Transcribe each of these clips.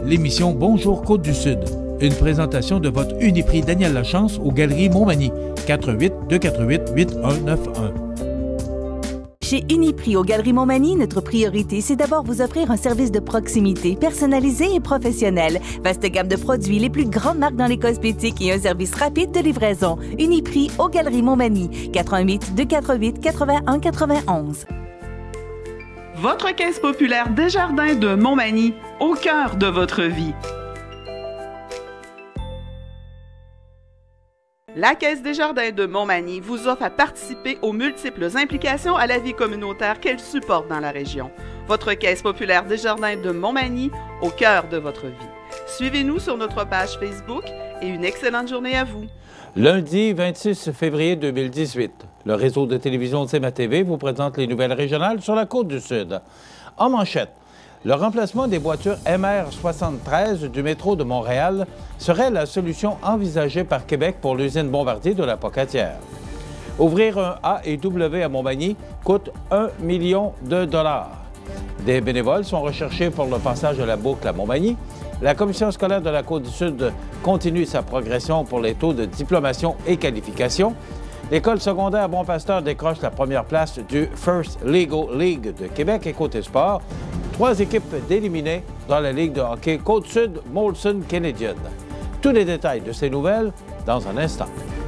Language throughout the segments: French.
l'émission Bonjour Côte-du-Sud. Une présentation de votre Uniprix Daniel Lachance aux Galeries Montmagny. 418-248-8191. Chez Uniprix aux Galeries Montmagny, notre priorité, c'est d'abord vous offrir un service de proximité, personnalisé et professionnel. Vaste gamme de produits, les plus grandes marques dans les cosmétiques et un service rapide de livraison. Uniprix aux Galeries Montmagny. 418-248-8191. Votre Caisse populaire Desjardins de Montmagny, au cœur de votre vie. La Caisse Desjardins de Montmagny vous offre à participer aux multiples implications à la vie communautaire qu'elle supporte dans la région. Votre Caisse populaire Desjardins de Montmagny, au cœur de votre vie. Suivez-nous sur notre page Facebook et une excellente journée à vous. Lundi 26 février 2018, le réseau de télévision de CMA-TV vous présente les nouvelles régionales sur la Côte-du-Sud. En manchette, le remplacement des voitures MR73 du métro de Montréal serait la solution envisagée par Québec pour l'usine Bombardier de la Pocatière. Ouvrir un A&W à Montmagny coûte 1 million de dollars. Des bénévoles sont recherchés pour le passage de la boucle à Montmagny. La Commission scolaire de la Côte-du-Sud continue sa progression pour les taux de diplomation et qualification. L'école secondaire Bon Pasteur décroche la première place du First Legal League de Québec et côté sport. 3 équipes d'éliminées dans la Ligue de hockey Côte-Sud Molson Canadian. Tous les détails de ces nouvelles dans un instant.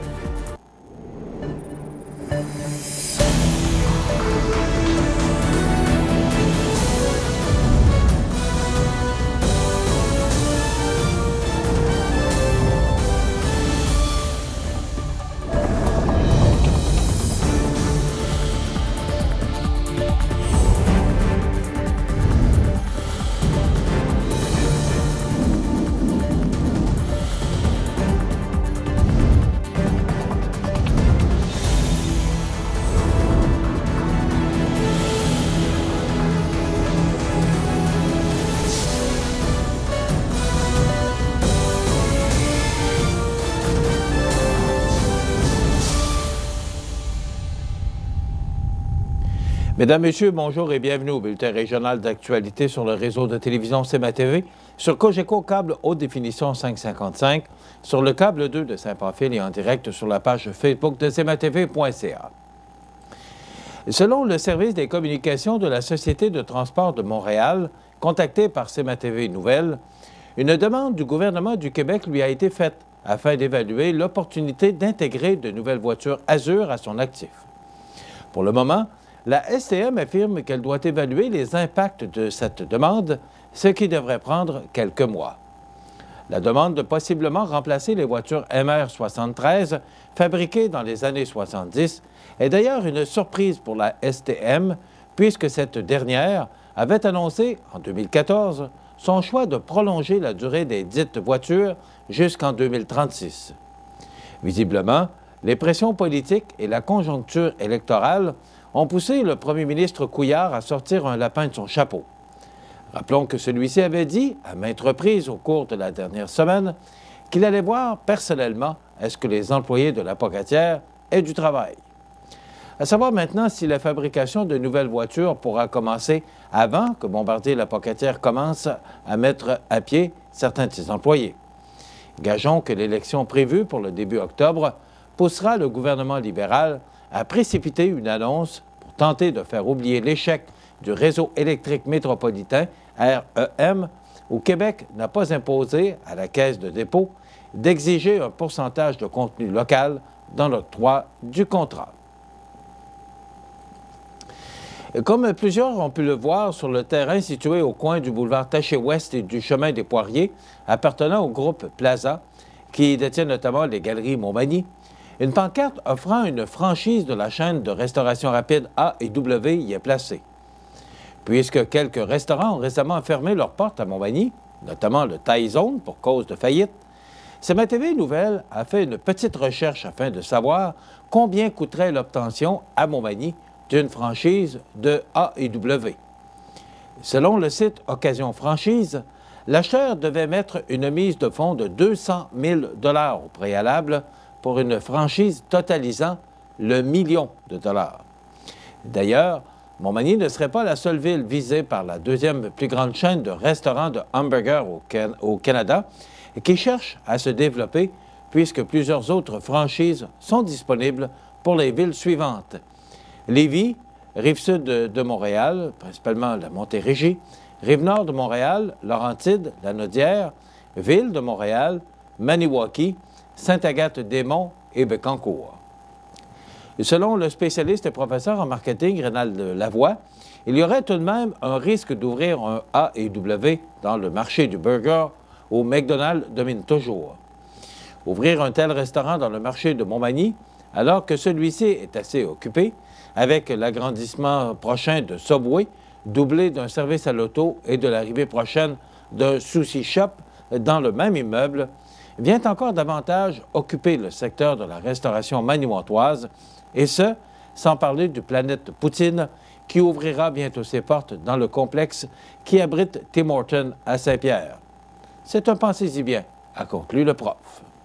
Mesdames, Messieurs, bonjour et bienvenue au bulletin régional d'actualité sur le réseau de télévision CMA-TV, sur Cogeco câble haute définition 555, sur le câble 2 de Saint-Pamphile et en direct sur la page Facebook de cmatv.ca. Selon le service des communications de la Société de transport de Montréal, contacté par CMA-TV Nouvelles, une demande du gouvernement du Québec lui a été faite afin d'évaluer l'opportunité d'intégrer de nouvelles voitures Azur à son actif. Pour le moment, la STM affirme qu'elle doit évaluer les impacts de cette demande, ce qui devrait prendre quelques mois. La demande de possiblement remplacer les voitures MR73 fabriquées dans les années 70 est d'ailleurs une surprise pour la STM, puisque cette dernière avait annoncé, en 2014, son choix de prolonger la durée des dites voitures jusqu'en 2036. Visiblement, les pressions politiques et la conjoncture électorale ont poussé le premier ministre Couillard à sortir un lapin de son chapeau. Rappelons que celui-ci avait dit, à maintes reprises au cours de la dernière semaine, qu'il allait voir personnellement est-ce que les employés de la Pocatière aient du travail. À savoir maintenant si la fabrication de nouvelles voitures pourra commencer avant que Bombardier la Pocatière commence à mettre à pied certains de ses employés. Gageons que l'élection prévue pour le début octobre poussera le gouvernement libéral à précipiter une annonce pour tenter de faire oublier l'échec du réseau électrique métropolitain, REM, où Québec n'a pas imposé à la Caisse de dépôt d'exiger un pourcentage de contenu local dans l'octroi du contrat. Comme plusieurs ont pu le voir sur le terrain situé au coin du boulevard Taché-Ouest et du chemin des Poiriers, appartenant au groupe Plaza, qui détient notamment les Galeries Montmagny, une pancarte offrant une franchise de la chaîne de restauration rapide A&W y est placée. Puisque quelques restaurants ont récemment fermé leurs portes à Montmagny, notamment le Thai Zone pour cause de faillite, CMA-TV Nouvelles a fait une petite recherche afin de savoir combien coûterait l'obtention à Montmagny d'une franchise de A&W. Selon le site Occasion Franchise, l'acheteur devait mettre une mise de fonds de 200 000 $ au préalable pour une franchise totalisant le million de dollars. D'ailleurs, Montmagny ne serait pas la seule ville visée par la deuxième plus grande chaîne de restaurants de hamburgers au Canada et qui cherche à se développer puisque plusieurs autres franchises sont disponibles pour les villes suivantes. Lévis, Rive-Sud de Montréal, principalement la Montérégie, Rive-Nord de Montréal, Laurentides, la Naudière, Ville de Montréal, Maniwaki, Sainte-Agathe-des-Monts et Bécancour. Selon le spécialiste et professeur en marketing Rénald Lavoie, il y aurait tout de même un risque d'ouvrir un A&W dans le marché du burger où McDonald's domine toujours. Ouvrir un tel restaurant dans le marché de Montmagny, alors que celui-ci est assez occupé, avec l'agrandissement prochain de Subway, doublé d'un service à l'auto et de l'arrivée prochaine d'un sushi shop dans le même immeuble, vient encore davantage occuper le secteur de la restauration manitowoise, et ce, sans parler du Planète Poutine, qui ouvrira bientôt ses portes dans le complexe qui abrite Tim Hortons à Saint-Pierre. C'est un pensez-y bien, a conclu le prof.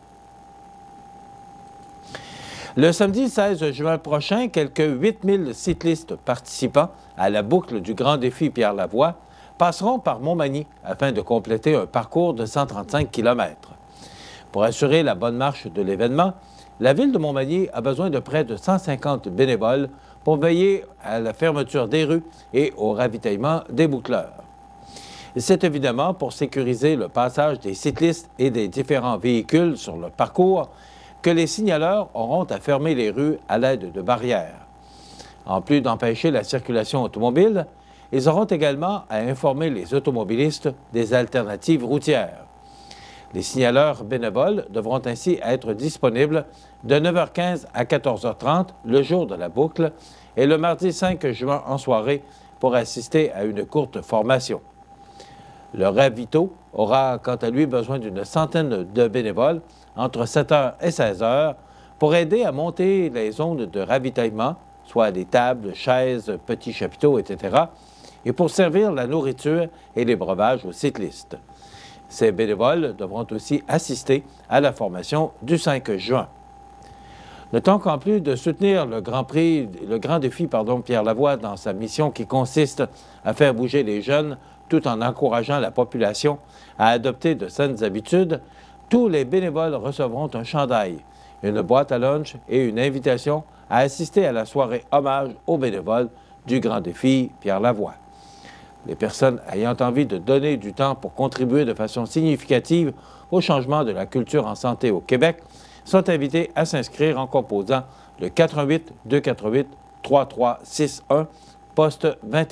Le samedi 16 juin prochain, quelques 8000 cyclistes participants à la boucle du Grand Défi Pierre-Lavoie passeront par Montmagny afin de compléter un parcours de 135 km. Pour assurer la bonne marche de l'événement, la Ville de Montmagny a besoin de près de 150 bénévoles pour veiller à la fermeture des rues et au ravitaillement des boucleurs. C'est évidemment pour sécuriser le passage des cyclistes et des différents véhicules sur le parcours que les signaleurs auront à fermer les rues à l'aide de barrières. En plus d'empêcher la circulation automobile, ils auront également à informer les automobilistes des alternatives routières. Les signaleurs bénévoles devront ainsi être disponibles de 9h15 à 14h30 le jour de la boucle et le mardi 5 juin en soirée pour assister à une courte formation. Le ravito aura quant à lui besoin d'une centaine de bénévoles entre 7h et 16h pour aider à monter les zones de ravitaillement, soit des tables, chaises, petits chapiteaux, etc., et pour servir la nourriture et les breuvages aux cyclistes. Ces bénévoles devront aussi assister à la formation du 5 juin. Notons qu'en plus de soutenir le Grand Défi Pierre-Lavoie dans sa mission qui consiste à faire bouger les jeunes tout en encourageant la population à adopter de saines habitudes, tous les bénévoles recevront un chandail, une boîte à lunch et une invitation à assister à la soirée hommage aux bénévoles du Grand Défi Pierre-Lavoie. Les personnes ayant envie de donner du temps pour contribuer de façon significative au changement de la culture en santé au Québec sont invitées à s'inscrire en composant le 88 248 3361 poste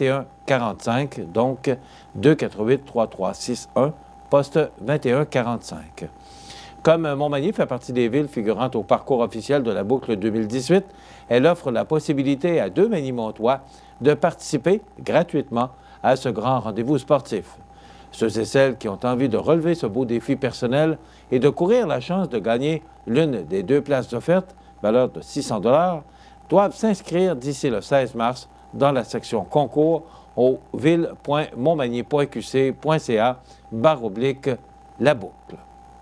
2145, donc 248 3361 poste 2145. Comme Montmagny fait partie des villes figurant au parcours officiel de la boucle 2018, elle offre la possibilité à 2 Manimontois de participer gratuitement à ce grand rendez-vous sportif. Ceux et celles qui ont envie de relever ce beau défi personnel et de courir la chance de gagner l'une des 2 places offertes, valeur de 600 $, doivent s'inscrire d'ici le 16 mars dans la section concours au ville.montmagny.qc.ca/la boucle.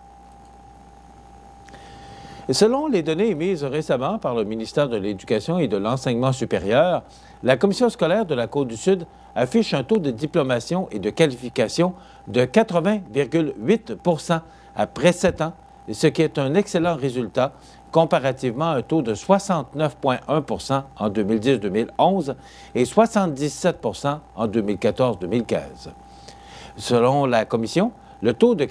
Selon les données émises récemment par le ministère de l'Éducation et de l'Enseignement supérieur, la Commission scolaire de la Côte-du-Sud affiche un taux de diplomation et de qualification de 80,8 % après 7 ans, ce qui est un excellent résultat comparativement à un taux de 69,1 % en 2010-2011 et 77 % en 2014-2015. Selon la Commission, le taux de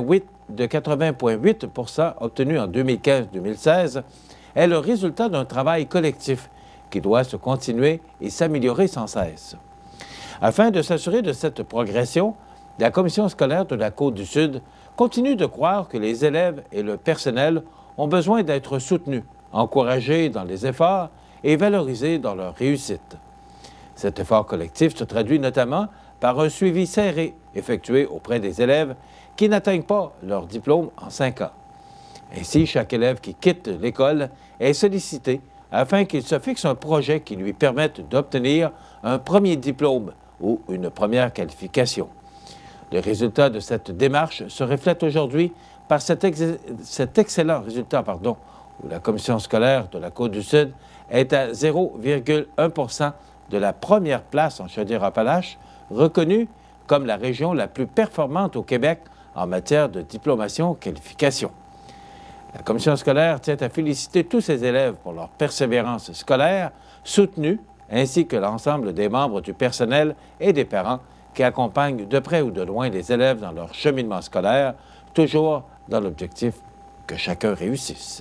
80,8 % obtenu en 2015-2016 est le résultat d'un travail collectif qui doit se continuer et s'améliorer sans cesse. Afin de s'assurer de cette progression, la Commission scolaire de la Côte-du-Sud continue de croire que les élèves et le personnel ont besoin d'être soutenus, encouragés dans les efforts et valorisés dans leur réussite. Cet effort collectif se traduit notamment par un suivi serré effectué auprès des élèves qui n'atteignent pas leur diplôme en 5 ans. Ainsi, chaque élève qui quitte l'école est sollicité afin qu'il se fixe un projet qui lui permette d'obtenir un premier diplôme ou une première qualification. Le résultat de cette démarche se reflète aujourd'hui par cet excellent résultat, où la Commission scolaire de la Côte-du-Sud est à 0,1 % de la première place en Chaudière-Appalaches, reconnue comme la région la plus performante au Québec en matière de diplomation-qualification. La commission scolaire tient à féliciter tous ses élèves pour leur persévérance scolaire soutenue, ainsi que l'ensemble des membres du personnel et des parents qui accompagnent de près ou de loin les élèves dans leur cheminement scolaire, toujours dans l'objectif que chacun réussisse.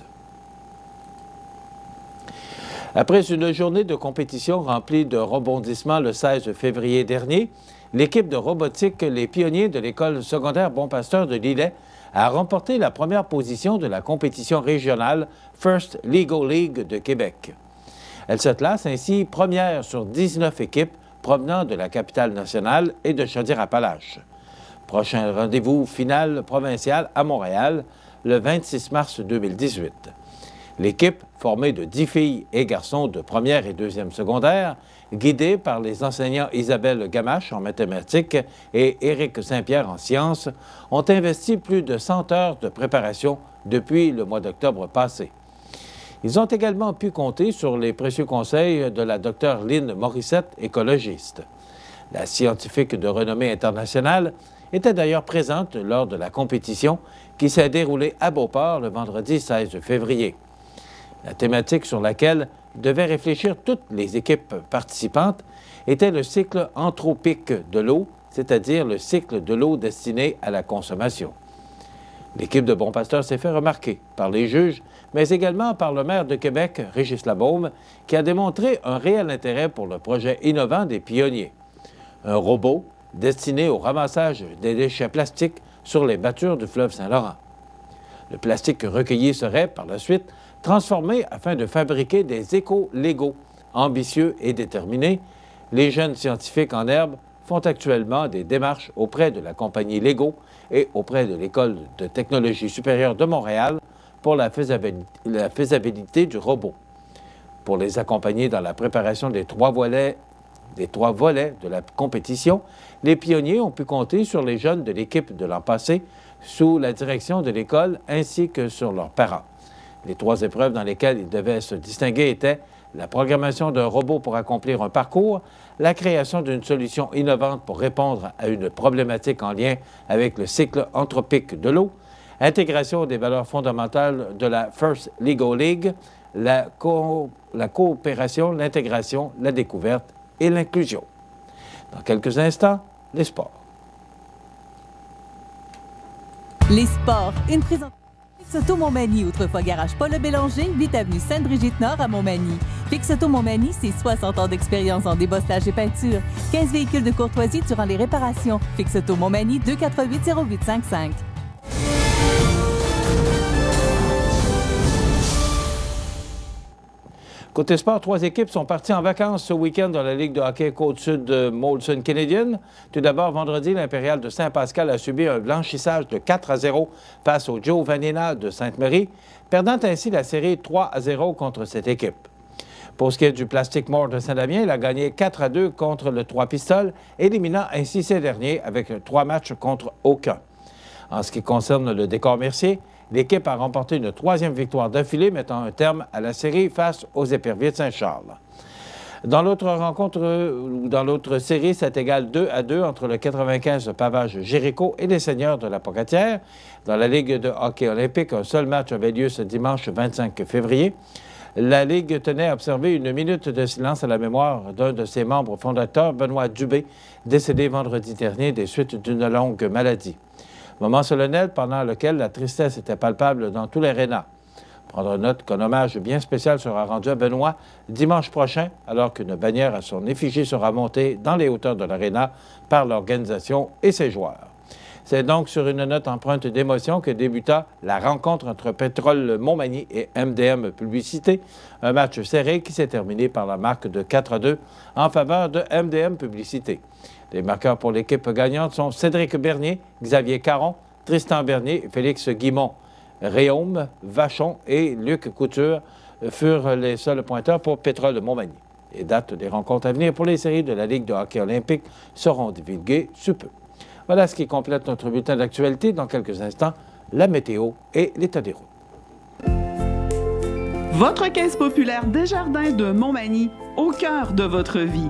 Après une journée de compétition remplie de rebondissements le 16 février dernier, l'équipe de robotique Les Pionniers de l'École secondaire Bon-Pasteur de Lillet a remporté la première position de la compétition régionale First Lego League de Québec. Elle se classe ainsi première sur 19 équipes provenant de la capitale nationale et de Chaudière-Appalaches. Prochain rendez-vous final provincial à Montréal le 26 mars 2018. L'équipe, formée de 10 filles et garçons de première et deuxième secondaire, guidée par les enseignants Isabelle Gamache en mathématiques et Éric Saint-Pierre en sciences, ont investi plus de 100 heures de préparation depuis le mois d'octobre passé. Ils ont également pu compter sur les précieux conseils de la Dr Lynne Morissette, écologiste. La scientifique de renommée internationale était d'ailleurs présente lors de la compétition qui s'est déroulée à Beauport le vendredi 16 février. La thématique sur laquelle devaient réfléchir toutes les équipes participantes était le cycle anthropique de l'eau, c'est-à-dire le cycle de l'eau destiné à la consommation. L'équipe de Bon-Pasteur s'est fait remarquer par les juges, mais également par le maire de Québec, Régis Labaume, qui a démontré un réel intérêt pour le projet innovant des Pionniers. Un robot destiné au ramassage des déchets plastiques sur les battures du fleuve Saint-Laurent. Le plastique recueilli serait, par la suite, transformé afin de fabriquer des éco-Lego. Ambitieux et déterminés, les jeunes scientifiques en herbe font actuellement des démarches auprès de la compagnie Lego et auprès de l'École de technologie supérieure de Montréal pour la faisabilité du robot. Pour les accompagner dans la préparation des trois volets de la compétition, les pionniers ont pu compter sur les jeunes de l'équipe de l'an passé sous la direction de l'école ainsi que sur leurs parents. Les 3 épreuves dans lesquelles ils devaient se distinguer étaient la programmation d'un robot pour accomplir un parcours, la création d'une solution innovante pour répondre à une problématique en lien avec le cycle anthropique de l'eau, intégration des valeurs fondamentales de la First Lego League, la coopération, l'intégration, la découverte et l'inclusion. Dans quelques instants, les sports. Les sports, une présentation. Fix Auto Montmagny, autrefois garage Paul Bélanger, 8 avenue Sainte-Brigitte-Nord à Montmagny. Fix Auto Montmagny, c'est 60 ans d'expérience en débosselage et peinture. 15 véhicules de courtoisie durant les réparations. Fix Auto Montmagny, 248-0855. Côté sport, 3 équipes sont parties en vacances ce week-end dans la Ligue de hockey Côte-Sud de Molson Canadian. Tout d'abord, vendredi, l'Impérial de Saint-Pascal a subi un blanchissage de 4-0 face au Joe Vanina de Sainte-Marie, perdant ainsi la série 3-0 contre cette équipe. Pour ce qui est du Plastic Mort de Saint-Damien, il a gagné 4-2 contre le 3 Pistoles, éliminant ainsi ces derniers avec 3 matchs contre aucun. En ce qui concerne le Décor Mercier, l'équipe a remporté une 3e victoire d'affilée, mettant un terme à la série face aux Éperviers de Saint-Charles. Dans l'autre rencontre, ou dans l'autre série, c'est égal 2-2 entre le 95 Pavage Jéricho et les Seigneurs de la Pocatière. Dans la Ligue de hockey olympique, un seul match avait lieu ce dimanche 25 février. La Ligue tenait à observer une minute de silence à la mémoire d'un de ses membres fondateurs, Benoît Dubé, décédé vendredi dernier des suites d'une longue maladie. Moment solennel pendant lequel la tristesse était palpable dans tout l'aréna. Prendre note qu'un hommage bien spécial sera rendu à Benoît dimanche prochain, alors qu'une bannière à son effigie sera montée dans les hauteurs de l'aréna par l'organisation et ses joueurs. C'est donc sur une note empreinte d'émotion que débuta la rencontre entre Pétrole Montmagny et MDM Publicité, un match serré qui s'est terminé par la marque de 4-2 en faveur de MDM Publicité. Les marqueurs pour l'équipe gagnante sont Cédric Bernier, Xavier Caron, Tristan Bernier, Félix Guimont. Réaume, Vachon et Luc Couture furent les seuls pointeurs pour Pétrole Montmagny. Les dates des rencontres à venir pour les séries de la Ligue de hockey olympique seront divulguées sous peu. Voilà ce qui complète notre bulletin d'actualité. Dans quelques instants, la météo et l'état des routes. Votre caisse populaire Desjardins de Montmagny au cœur de votre vie.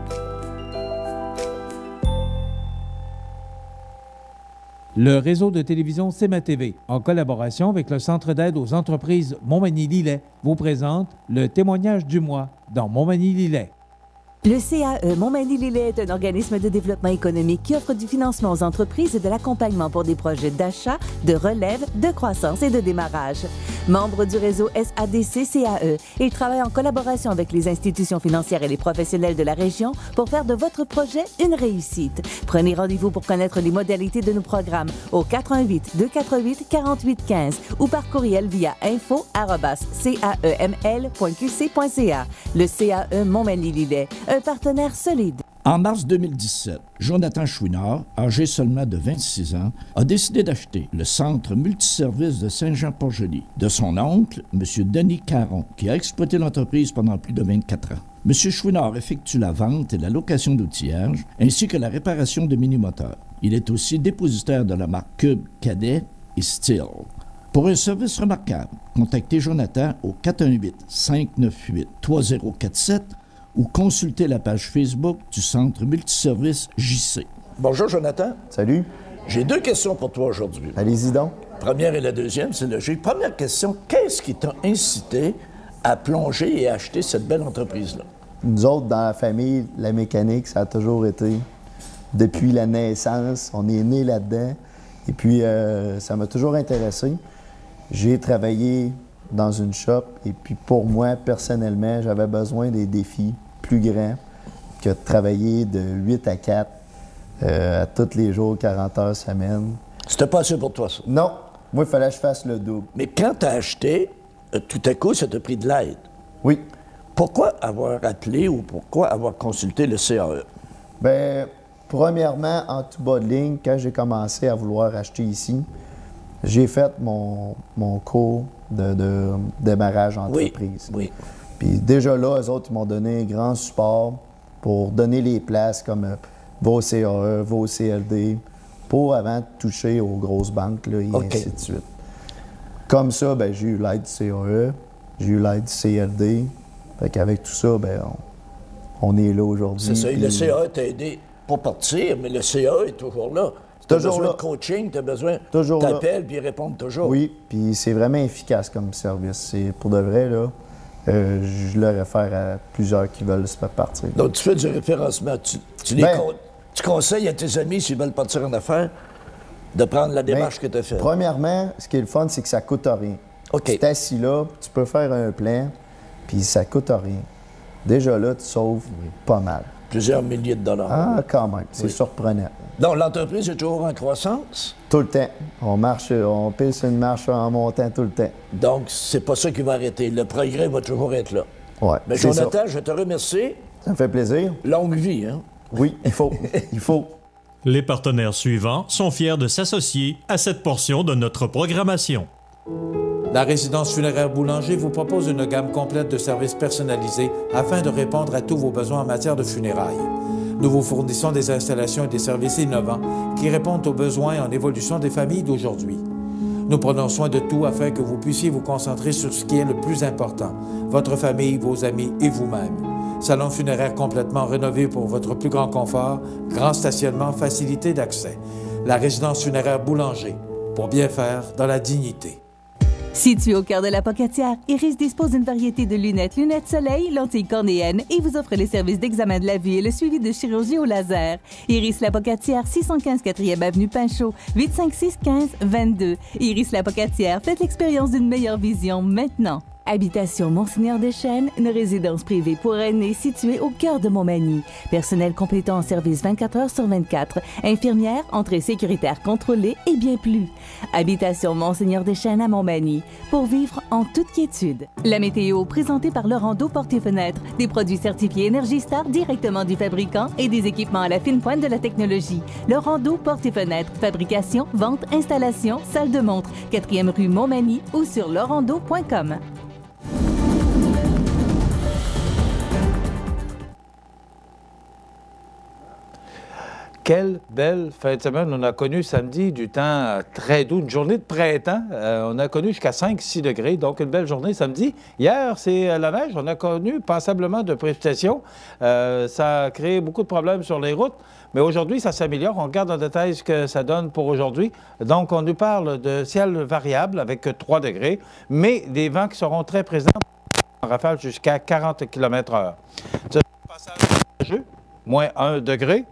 Le réseau de télévision CMA-TV, en collaboration avec le Centre d'aide aux entreprises Montmagny-Lillet, vous présente le témoignage du mois dans Montmagny-Lillet. Le CAE Montmagny-Lillet est un organisme de développement économique qui offre du financement aux entreprises et de l'accompagnement pour des projets d'achat, de relève, de croissance et de démarrage. Membre du réseau SADC-CAE, il travaille en collaboration avec les institutions financières et les professionnels de la région pour faire de votre projet une réussite. Prenez rendez-vous pour connaître les modalités de nos programmes au 418-248-4815 ou par courriel via info@caeml.qc.ca. Le CAE Montmagny-Lillet, un partenaire solide. En mars 2017, Jonathan Chouinard, âgé seulement de 26 ans, a décidé d'acheter le centre multiservice de Saint-Jean-Port-Joli de son oncle, M. Denis Caron, qui a exploité l'entreprise pendant plus de 24 ans. M. Chouinard effectue la vente et la location d'outillage, ainsi que la réparation de mini-moteurs. Il est aussi dépositaire de la marque Cube, Cadet et Steel. Pour un service remarquable, contactez Jonathan au 418-598-3047 ou consultez la page Facebook du Centre Multiservice JC. Bonjour, Jonathan. Salut. J'ai 2 questions pour toi aujourd'hui. Allez-y donc. Première et la deuxième, c'est logique. Première question, qu'est-ce qui t'a incité à plonger et acheter cette belle entreprise-là? Nous autres, dans la famille, la mécanique, ça a toujours été. Depuis la naissance, on est nés là-dedans. Et puis, ça m'a toujours intéressé. J'ai travaillé dans une shop et puis pour moi, personnellement, j'avais besoin des défis plus grands que de travailler de 8 à 4 à tous les jours, 40 heures semaine. C'était pas assez pour toi, ça? Non. Moi, il fallait que je fasse le double. Mais quand tu as acheté, tout à coup, ça t'a pris de l'aide. Oui. Pourquoi avoir appelé ou pourquoi avoir consulté le CAE? Bien, premièrement, en tout bas de ligne, quand j'ai commencé à vouloir acheter ici, j'ai fait mon cours de démarrage entreprise. Oui. Puis déjà là, eux autres, ils m'ont donné un grand support pour donner les places comme vos CAE, vos CLD, pour avant de toucher aux grosses banques là, et ainsi de suite. Comme ça, ben, j'ai eu l'aide du CAE, j'ai eu l'aide du CLD. Fait qu'avec tout ça, ben, on est là aujourd'hui. C'est ça. Et le CAE t'a aidé pour partir, mais le CAE est toujours là. Tu as besoin de coaching, tu as besoin... T'appelles, puis ils répondent toujours. Oui, puis c'est vraiment efficace comme service. C'est pour de vrai, là, je le réfère à plusieurs qui veulent se faire partir. Donc, tu fais du référencement. Tu conseilles à tes amis, s'ils veulent partir en affaires, de prendre la démarche que tu as faite. Premièrement, ce qui est le fun, c'est que ça ne coûte rien. OK. Tu es assis là, tu peux faire un plan, puis ça ne coûte rien. Déjà là, tu sauves pas mal. Plusieurs milliers de dollars. Ah, quand même. C'est surprenant. Donc, l'entreprise est toujours en croissance? Tout le temps. On pile sur une marche en montant tout le temps. Donc, c'est pas ça qui va arrêter. Le progrès va toujours être là. Oui. Mais Jonathan, je te remercie. Ça me fait plaisir. Longue vie, hein? Oui, il faut. Il faut. Les partenaires suivants sont fiers de s'associer à cette portion de notre programmation. La résidence funéraire Boulanger vous propose une gamme complète de services personnalisés afin de répondre à tous vos besoins en matière de funérailles. Nous vous fournissons des installations et des services innovants qui répondent aux besoins en évolution des familles d'aujourd'hui. Nous prenons soin de tout afin que vous puissiez vous concentrer sur ce qui est le plus important, votre famille, vos amis et vous-même. Salon funéraire complètement rénové pour votre plus grand confort, grand stationnement, facilité d'accès. La résidence funéraire Boulanger, pour bien faire dans la dignité. Situé au cœur de la Pocatière, Iris dispose d'une variété de lunettes soleil, lentilles cornéennes et vous offre les services d'examen de la vue et le suivi de chirurgie au laser. Iris la Pocatière, 615 4e Avenue Pinchot, 856-15-22. Iris la Pocatière, faites l'expérience d'une meilleure vision maintenant. Habitation Monseigneur Deschênes, une résidence privée pour aînés située au cœur de Montmagny. Personnel complétant en service 24 heures sur 24. Infirmière, entrée sécuritaire contrôlée et bien plus. Habitation Monseigneur Deschênes à Montmagny. Pour vivre en toute quiétude. La météo, présentée par Laurando Portes et Fenêtres. Des produits certifiés Énergie Star directement du fabricant et des équipements à la fine pointe de la technologie. Laurando Portes et Fenêtres. Fabrication, vente, installation, salle de montre. 4e rue Montmagny ou sur laurando.com. Quelle belle fin de semaine on a connu samedi, du temps très doux, une journée de printemps. On a connu jusqu'à 5-6 degrés, donc une belle journée samedi. Hier, c'est la neige. On a connu passablement de précipitations. Ça a créé beaucoup de problèmes sur les routes, mais aujourd'hui, ça s'améliore. On regarde en détail ce que ça donne pour aujourd'hui. Donc, on nous parle de ciel variable avec 3 degrés, mais des vents qui seront très présents en rafale jusqu'à 40 km/h. Ce passage nuageux, moins 1 degré.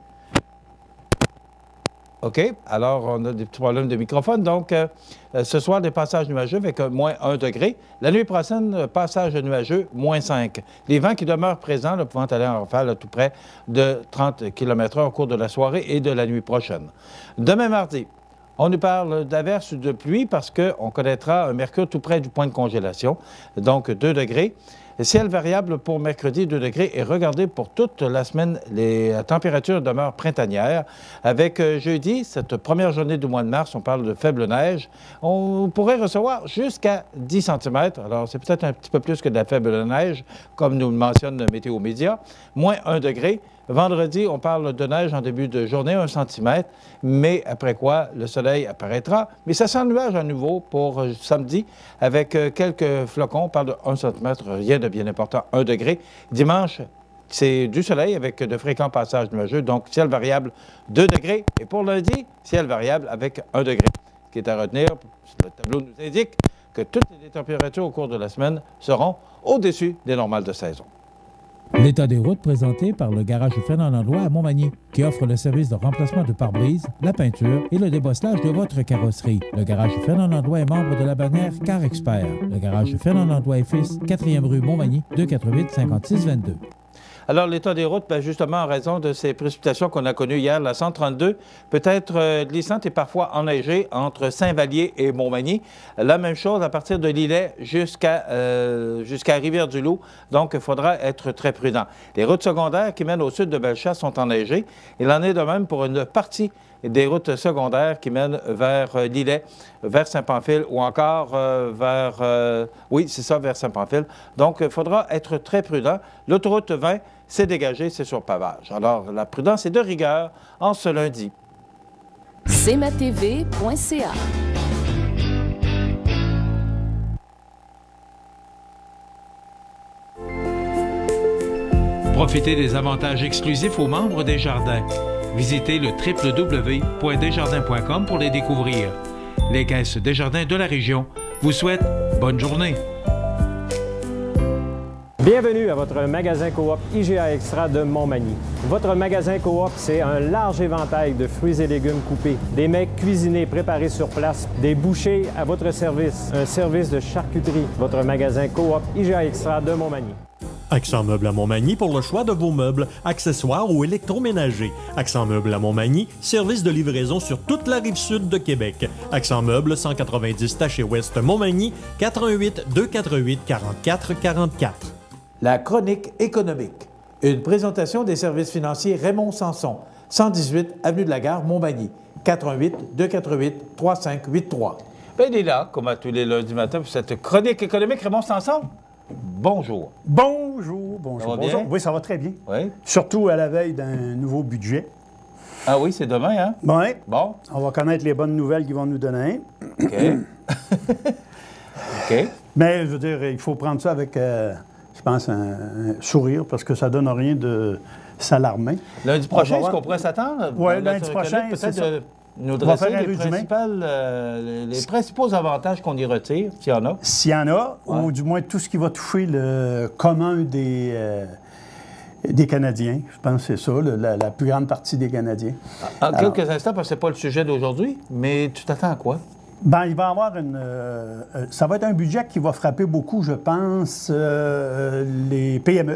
OK. Alors, on a des petits problèmes de microphone. Donc, ce soir, des passages nuageux avec moins 1 degré. La nuit prochaine, passage nuageux, moins 5. Les vents qui demeurent présents, là, pouvant aller en rafale à tout près de 30 km/h au cours de la soirée et de la nuit prochaine. Demain mardi, on nous parle d'averses de pluie parce qu'on connaîtra un mercure tout près du point de congélation, donc 2 degrés. Ciel variable pour mercredi, 2 degrés. Et regardez, pour toute la semaine, les températures demeurent printanières. Avec jeudi, cette première journée du mois de mars, on parle de faible neige. On pourrait recevoir jusqu'à 10 cm. Alors, c'est peut-être un petit peu plus que de la faible neige, comme nous le mentionne Météo Média. Moins 1 degré. Vendredi, on parle de neige en début de journée, 1 cm, mais après quoi, le soleil apparaîtra. Mais ça sent nuage à nouveau pour samedi, avec quelques flocons. On parle de 1 cm, rien de bien important, 1 degré. Dimanche, c'est du soleil avec de fréquents passages nuageux, donc ciel variable, 2 degrés. Et pour lundi, ciel variable avec 1 degré. Ce qui est à retenir, le tableau nous indique que toutes les températures au cours de la semaine seront au-dessus des normales de saison. L'état des routes présenté par le garage Fernand Landlois à Montmagny, qui offre le service de remplacement de pare-brise, la peinture et le débosselage de votre carrosserie. Le garage Fernand Landlois est membre de la bannière Car Expert. Le garage Fernand Landlois et Fils, 4e rue Montmagny, 248-5622. Alors, l'état des routes, bien, justement, en raison de ces précipitations qu'on a connues hier, la 132 peut être glissante et parfois enneigée entre Saint-Vallier et Montmagny. La même chose à partir de Lillet jusqu'à Rivière-du-Loup. Donc, il faudra être très prudent. Les routes secondaires qui mènent au sud de Bellechasse sont enneigées. Il en est de même pour une partie des routes secondaires qui mènent vers Lillet, vers Saint-Pamphile ou encore vers Saint-Pamphile. Donc, il faudra être très prudent. L'autoroute 20, c'est dégagé, c'est sur pavage. Alors, la prudence est de rigueur en ce lundi. cmatv.ca. Profitez des avantages exclusifs aux membres des Jardins. Visitez le www.desjardins.com pour les découvrir. Les caisses Desjardins de la région vous souhaitent bonne journée. Bienvenue à votre magasin Coop IGA Extra de Montmagny. Votre magasin Coop, c'est un large éventail de fruits et légumes coupés, des mets cuisinés préparés sur place, des bouchées à votre service, un service de charcuterie. Votre magasin Coop IGA Extra de Montmagny. Accent Meubles à Montmagny pour le choix de vos meubles, accessoires ou électroménagers. Accent Meubles à Montmagny, service de livraison sur toute la rive sud de Québec. Accent Meubles, 190 Taché Ouest Montmagny, 88 248 44 44. La chronique économique. Une présentation des services financiers Raymond Sanson, 118 Avenue de la Gare, Montmagny, 88 248 3583. Bien, il est là, comme à tous les lundis matins, pour cette chronique économique. Raymond Sanson, bonjour. Bonjour. Ça va bien? Oui, ça va très bien. Oui. Surtout à la veille d'un nouveau budget. Ah oui, c'est demain, hein? Oui. Bon. On va connaître les bonnes nouvelles qu'ils vont nous donner. OK. OK. Mais, je veux dire, il faut prendre ça avec, je pense, un sourire, parce que ça ne donne rien de s'alarmer. Lundi prochain, est-ce qu'on pourrait s'attendre? Oui, lundi prochain, c'est ça. Nous dresser les principaux avantages qu'on y retire, s'il y en a. S'il y en a, ou du moins tout ce qui va toucher le commun des Canadiens. Je pense que c'est ça, la plus grande partie des Canadiens. En quelques instants, parce que ce n'est pas le sujet d'aujourd'hui, mais tu t'attends à quoi? Bien, il va y avoir ça va être un budget qui va frapper beaucoup, je pense, les PME,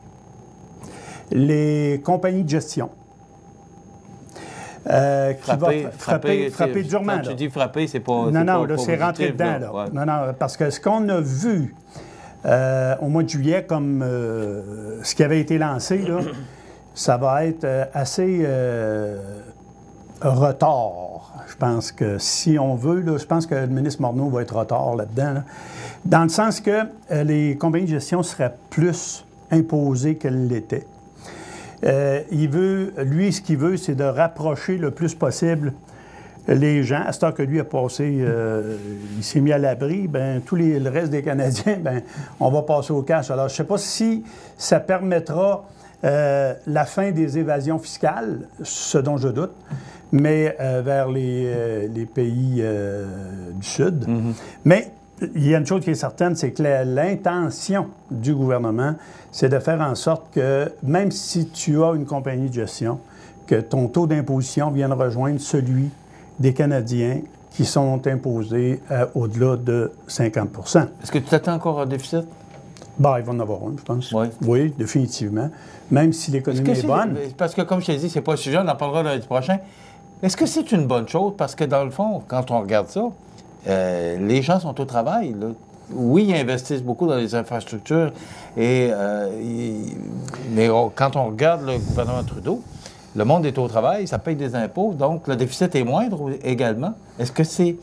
les compagnies de gestion. Qui va frapper durement. Quand tu dis frapper, c'est pas... Non, là, c'est rentré dedans. Là. Ouais. Non, parce que ce qu'on a vu au mois de juillet, comme ce qui avait été lancé, là, ça va être assez retard. Je pense que si on veut, là, je pense que le ministre Morneau va être retard là-dedans. Là, dans le sens que les compagnies de gestion seraient plus imposées qu'elles l'étaient. Lui, ce qu'il veut, c'est de rapprocher le plus possible les gens. À ce temps que lui a passé, il s'est mis à l'abri, bien, le reste des Canadiens, bien, on va passer au cash. Alors, je ne sais pas si ça permettra la fin des évasions fiscales, ce dont je doute, mais vers les pays du Sud. Mm-hmm. Mais il y a une chose qui est certaine, c'est que l'intention du gouvernement, c'est de faire en sorte que, même si tu as une compagnie de gestion, que ton taux d'imposition vienne rejoindre celui des Canadiens qui sont imposés au-delà de 50 %. Est-ce que tu t'attends encore un déficit? Bon, il va en avoir un, je pense. Oui. Oui, définitivement. Même si l'économie est bonne. Parce que, comme je t'ai dit, c'est pas le sujet, on en parlera lundi prochain. Est-ce que c'est une bonne chose? Parce que, dans le fond, quand on regarde ça, les gens sont au travail, là. Oui, ils investissent beaucoup dans les infrastructures, mais quand on regarde le gouvernement Trudeau, le monde est au travail, ça paye des impôts, donc le déficit est moindre également. Est-ce que c'est...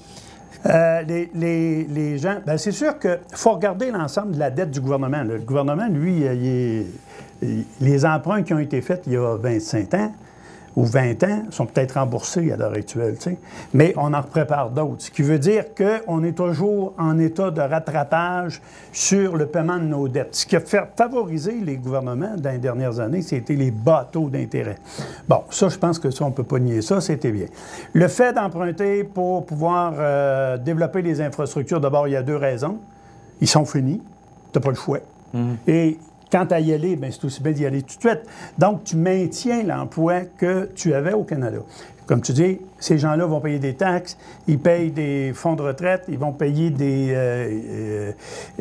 les gens... Bien, c'est sûr qu'il faut regarder l'ensemble de la dette du gouvernement. Le gouvernement, lui, les emprunts qui ont été faits il y a 25 ans ou 20 ans sont peut-être remboursés à l'heure actuelle, tu sais. Mais on en prépare d'autres. Ce qui veut dire qu'on est toujours en état de rattrapage sur le paiement de nos dettes. Ce qui a favorisé les gouvernements dans les dernières années, c'était les bas taux d'intérêt. Bon, ça, je pense que ça, on ne peut pas nier ça, c'était bien. Le fait d'emprunter pour pouvoir développer les infrastructures, d'abord, il y a 2 raisons. Ils sont finis. Tu n'as pas le choix. Et quant à y aller, bien, c'est aussi bien d'y aller tout de suite. Donc, tu maintiens l'emploi que tu avais au Canada. Comme tu dis, ces gens-là vont payer des taxes, ils payent des fonds de retraite, ils vont payer des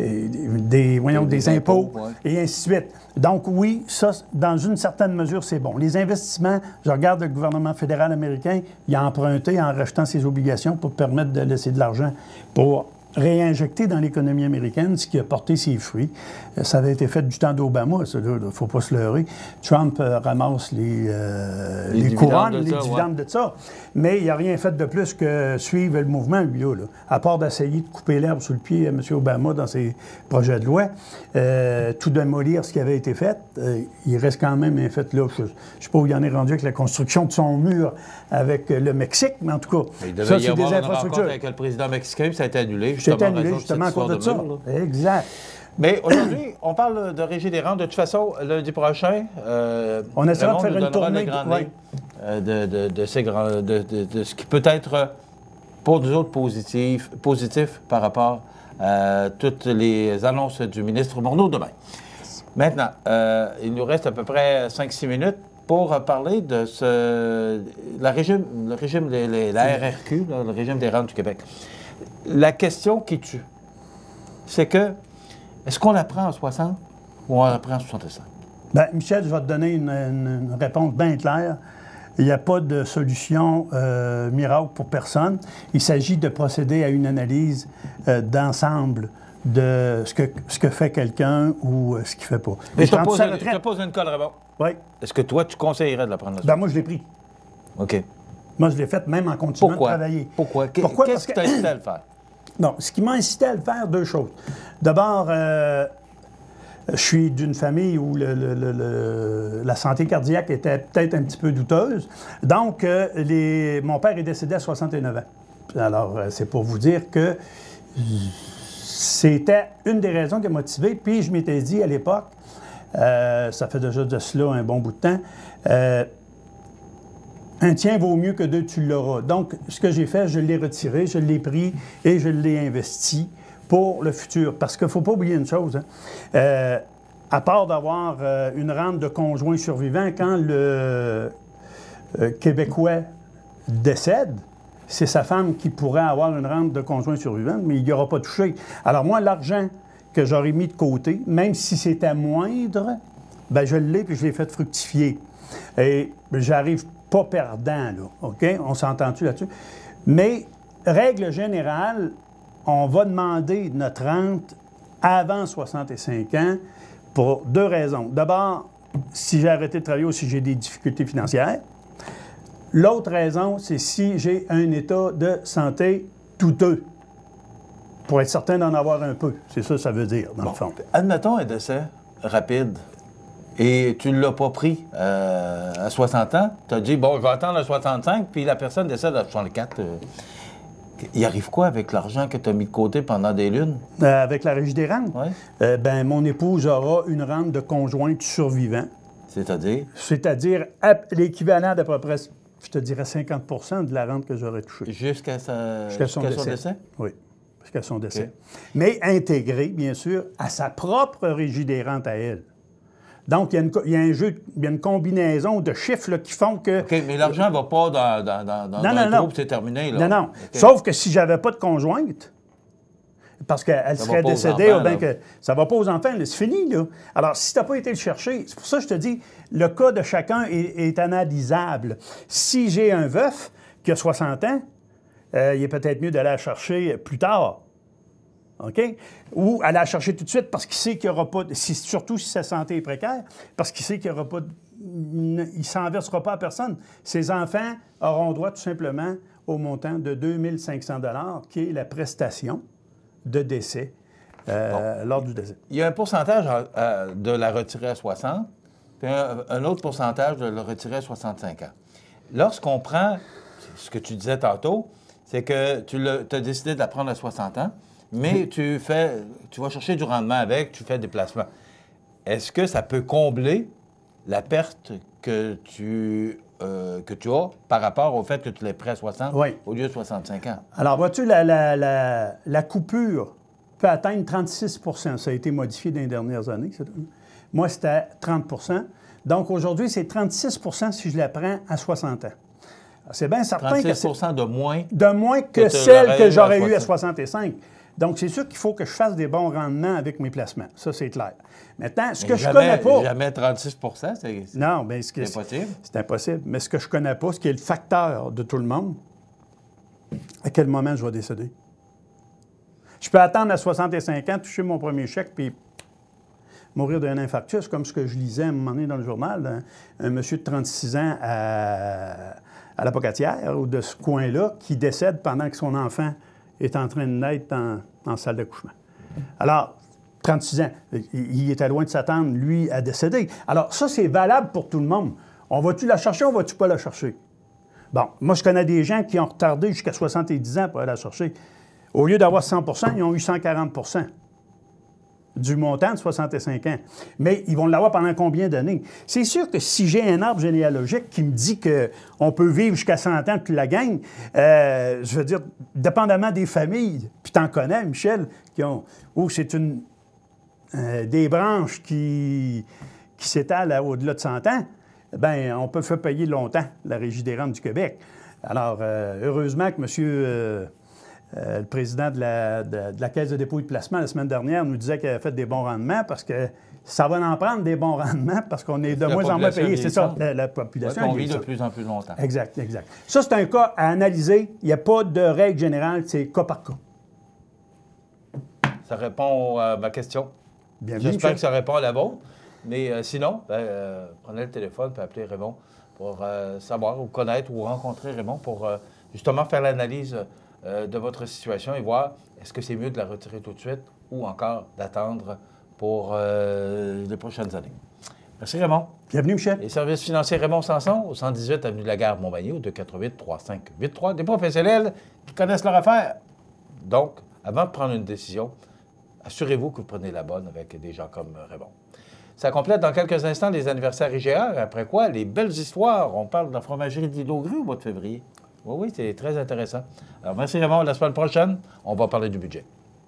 impôts, ouais. Et ainsi de suite. Donc, oui, ça, dans une certaine mesure, c'est bon. Les investissements, je regarde le gouvernement fédéral américain, il a emprunté en rachetant ses obligations pour permettre de laisser de l'argent pour réinjecté dans l'économie américaine, ce qui a porté ses fruits. Ça avait été fait du temps d'Obama, ça, il ne faut pas se leurrer. Trump ramasse les couronnes, les dividendes de ça. Mais il n'a rien fait de plus que suivre le mouvement, lui, là. À part d'essayer de couper l'herbe sous le pied à M. Obama dans ses projets de loi, tout démolir ce qui avait été fait, il reste quand même un fait là. Je ne sais pas où il en est rendu avec la construction de son mur avec le Mexique, mais en tout cas, ça, c'est des infrastructures. Avec le président mexicain, ça a été annulé. C'est annulé, justement, à cause de ça. Exact. Mais aujourd'hui, on parle de Régis des rentes. De toute façon, lundi prochain, on essaiera de faire une tournée de ce qui peut être, pour nous autres, positif par rapport à toutes les annonces du ministre Morneau demain. Maintenant, il nous reste à peu près 5-6 minutes pour parler de la RRQ, le régime des rentes du Québec. La question qui tue, c'est que, est-ce qu'on la prend en 60 ou on la prend en 65? Bien, Michel, je vais te donner une réponse bien claire. Il n'y a pas de solution miracle pour personne. Il s'agit de procéder à une analyse d'ensemble de ce que fait quelqu'un ou ce qu'il ne fait pas. Mais je te pose une colle, Raymond. Oui. Est-ce que toi, tu conseillerais de la prendre? Ben moi, je l'ai pris. OK. Moi, je l'ai fait même en continuant de travailler. Pourquoi? Qu'est-ce qui t'a incité à le faire? Non, ce qui m'a incité à le faire, 2 choses. D'abord, je suis d'une famille où la santé cardiaque était peut-être un petit peu douteuse. Donc, mon père est décédé à 69 ans. Alors, c'est pour vous dire que c'était une des raisons qui a motivé. Puis, je m'étais dit à l'époque, ça fait déjà de cela un bon bout de temps, un tien vaut mieux que 2, tu l'auras. Donc, ce que j'ai fait, je l'ai retiré, je l'ai pris et je l'ai investi pour le futur. Parce qu'il ne faut pas oublier une chose, hein. À part d'avoir une rente de conjoint survivant, quand le Québécois décède, c'est sa femme qui pourrait avoir une rente de conjoint survivant, mais il n'y aura pas touché. Alors moi, l'argent que j'aurais mis de côté, même si c'était moindre, bien, je l'ai puis je l'ai fait fructifier. Et j'arrive pas perdant, là, OK? On s'entend-tu là-dessus? Mais, règle générale, on va demander notre rente avant 65 ans pour 2 raisons. D'abord, si j'ai arrêté de travailler ou si j'ai des difficultés financières. L'autre raison, c'est si j'ai un état de santé douteux, pour être certain d'en avoir un peu. C'est ça que ça veut dire, dans le fond. Admettons un décès rapide. Et tu ne l'as pas pris à 60 ans. Tu as dit, bon, je vais attendre à 65, puis la personne décède à 64. Il arrive quoi avec l'argent que tu as mis de côté pendant des lunes? Avec la Régie des rentes? Oui. Ben, mon épouse aura une rente de conjointe survivant. C'est-à-dire? C'est-à-dire l'équivalent d'à peu près, je te dirais, 50 de la rente que j'aurais touchée. Jusqu'à son décès? Oui, jusqu'à son décès. Okay. Mais intégré, bien sûr, à sa propre Régie des rentes à elle. Donc, il y a une combinaison de chiffres là, qui font que... OK, mais l'argent ne va pas dans un trou, c'est terminé. Là. Non. Okay. Sauf que si je n'avais pas de conjointe, parce qu'elle serait décédée, enfants, que ça ne va pas aux enfants, c'est fini. Là. Alors, si tu n'as pas été le chercher, c'est pour ça que je te dis, le cas de chacun est analysable. Si j'ai un veuf qui a 60 ans, il est peut-être mieux d'aller la chercher plus tard. OK? Ou aller la chercher tout de suite parce qu'il sait qu'il n'y aura pas... surtout si sa santé est précaire, parce qu'il sait qu'il n'y aura pas... il ne s'en versera pas à personne. Ses enfants auront droit tout simplement au montant de 2 500 $ qui est la prestation de décès lors du décès. Il y a un pourcentage de la retirer à 60, puis un autre pourcentage de la retirer à 65 ans. Lorsqu'on prend, ce que tu disais tantôt, c'est que tu as décidé de la prendre à 60 ans, mais tu vas chercher du rendement avec, tu fais des placements. Est-ce que ça peut combler la perte que tu as par rapport au fait que tu l'aies pris à 60 au lieu de 65 ans? Alors, vois-tu, la coupure peut atteindre 36 %. Ça a été modifié dans les dernières années. Moi, c'était 30 %. Donc, aujourd'hui, c'est 36 % si je la prends à 60 ans. C'est bien certain 36 que c'est... de moins? De moins que celle que j'aurais eue à 65. Donc, c'est sûr qu'il faut que je fasse des bons rendements avec mes placements. Ça, c'est clair. Maintenant, ce que je connais pas... Jamais 36 non, bien, c'est impossible. C'est impossible. Mais ce que je connais pas, ce qui est le facteur de tout le monde, à quel moment je vais décéder. Je peux attendre à 65 ans, toucher mon premier chèque, puis mourir d'un infarctus, comme ce que je lisais à un moment donné dans le journal, un monsieur de 36 ans à la Pocatière, ou de ce coin-là, qui décède pendant que son enfant est en train de naître en salle d'accouchement. Alors, 36 ans, il était loin de s'attendre, lui, à décéder. Alors, ça, c'est valable pour tout le monde. On va-tu la chercher ou on va-tu pas la chercher? Bon, moi, je connais des gens qui ont retardé jusqu'à 70 ans pour aller la chercher. Au lieu d'avoir 100 % ils ont eu 140 % du montant de 65 ans. Mais ils vont l'avoir pendant combien d'années? C'est sûr que si j'ai un arbre généalogique qui me dit qu'on peut vivre jusqu'à 100 ans toute la gang, je veux dire, dépendamment des familles, puis t'en connais, Michel, où c'est des branches qui s'étalent au-delà de 100 ans, bien, on peut faire payer longtemps la Régie des rentes du Québec. Alors, heureusement que monsieur... le président de la Caisse de dépôt et de placement la semaine dernière nous disait qu'il avait fait des bons rendements parce que ça va en prendre des bons rendements parce qu'on est de moins en moins payé. C'est ça, la population. On vit de plus en plus longtemps. Exact. Ça, c'est un cas à analyser. Il n'y a pas de règle générale, c'est cas par cas. Ça répond à ma question. J'espère que ça répond à la vôtre. Mais sinon, prenez le téléphone et appelez Raymond pour savoir ou connaître ou rencontrer Raymond pour justement faire l'analyse de votre situation et voir est-ce que c'est mieux de la retirer tout de suite ou encore d'attendre pour les prochaines années. Merci Raymond. Bienvenue Michel. Les services financiers Raymond Sanson au 118 avenue de la Gare Montmagny au 248-3583. Des professionnels qui connaissent leur affaire. Donc, avant de prendre une décision, assurez-vous que vous prenez la bonne avec des gens comme Raymond. Ça complète dans quelques instants les anniversaires IGA, après quoi les belles histoires. On parle de la fromagerie d'Îlot-Grue au mois de février. Oui, c'est très intéressant. Alors, merci Raymond. La semaine prochaine, on va parler du budget.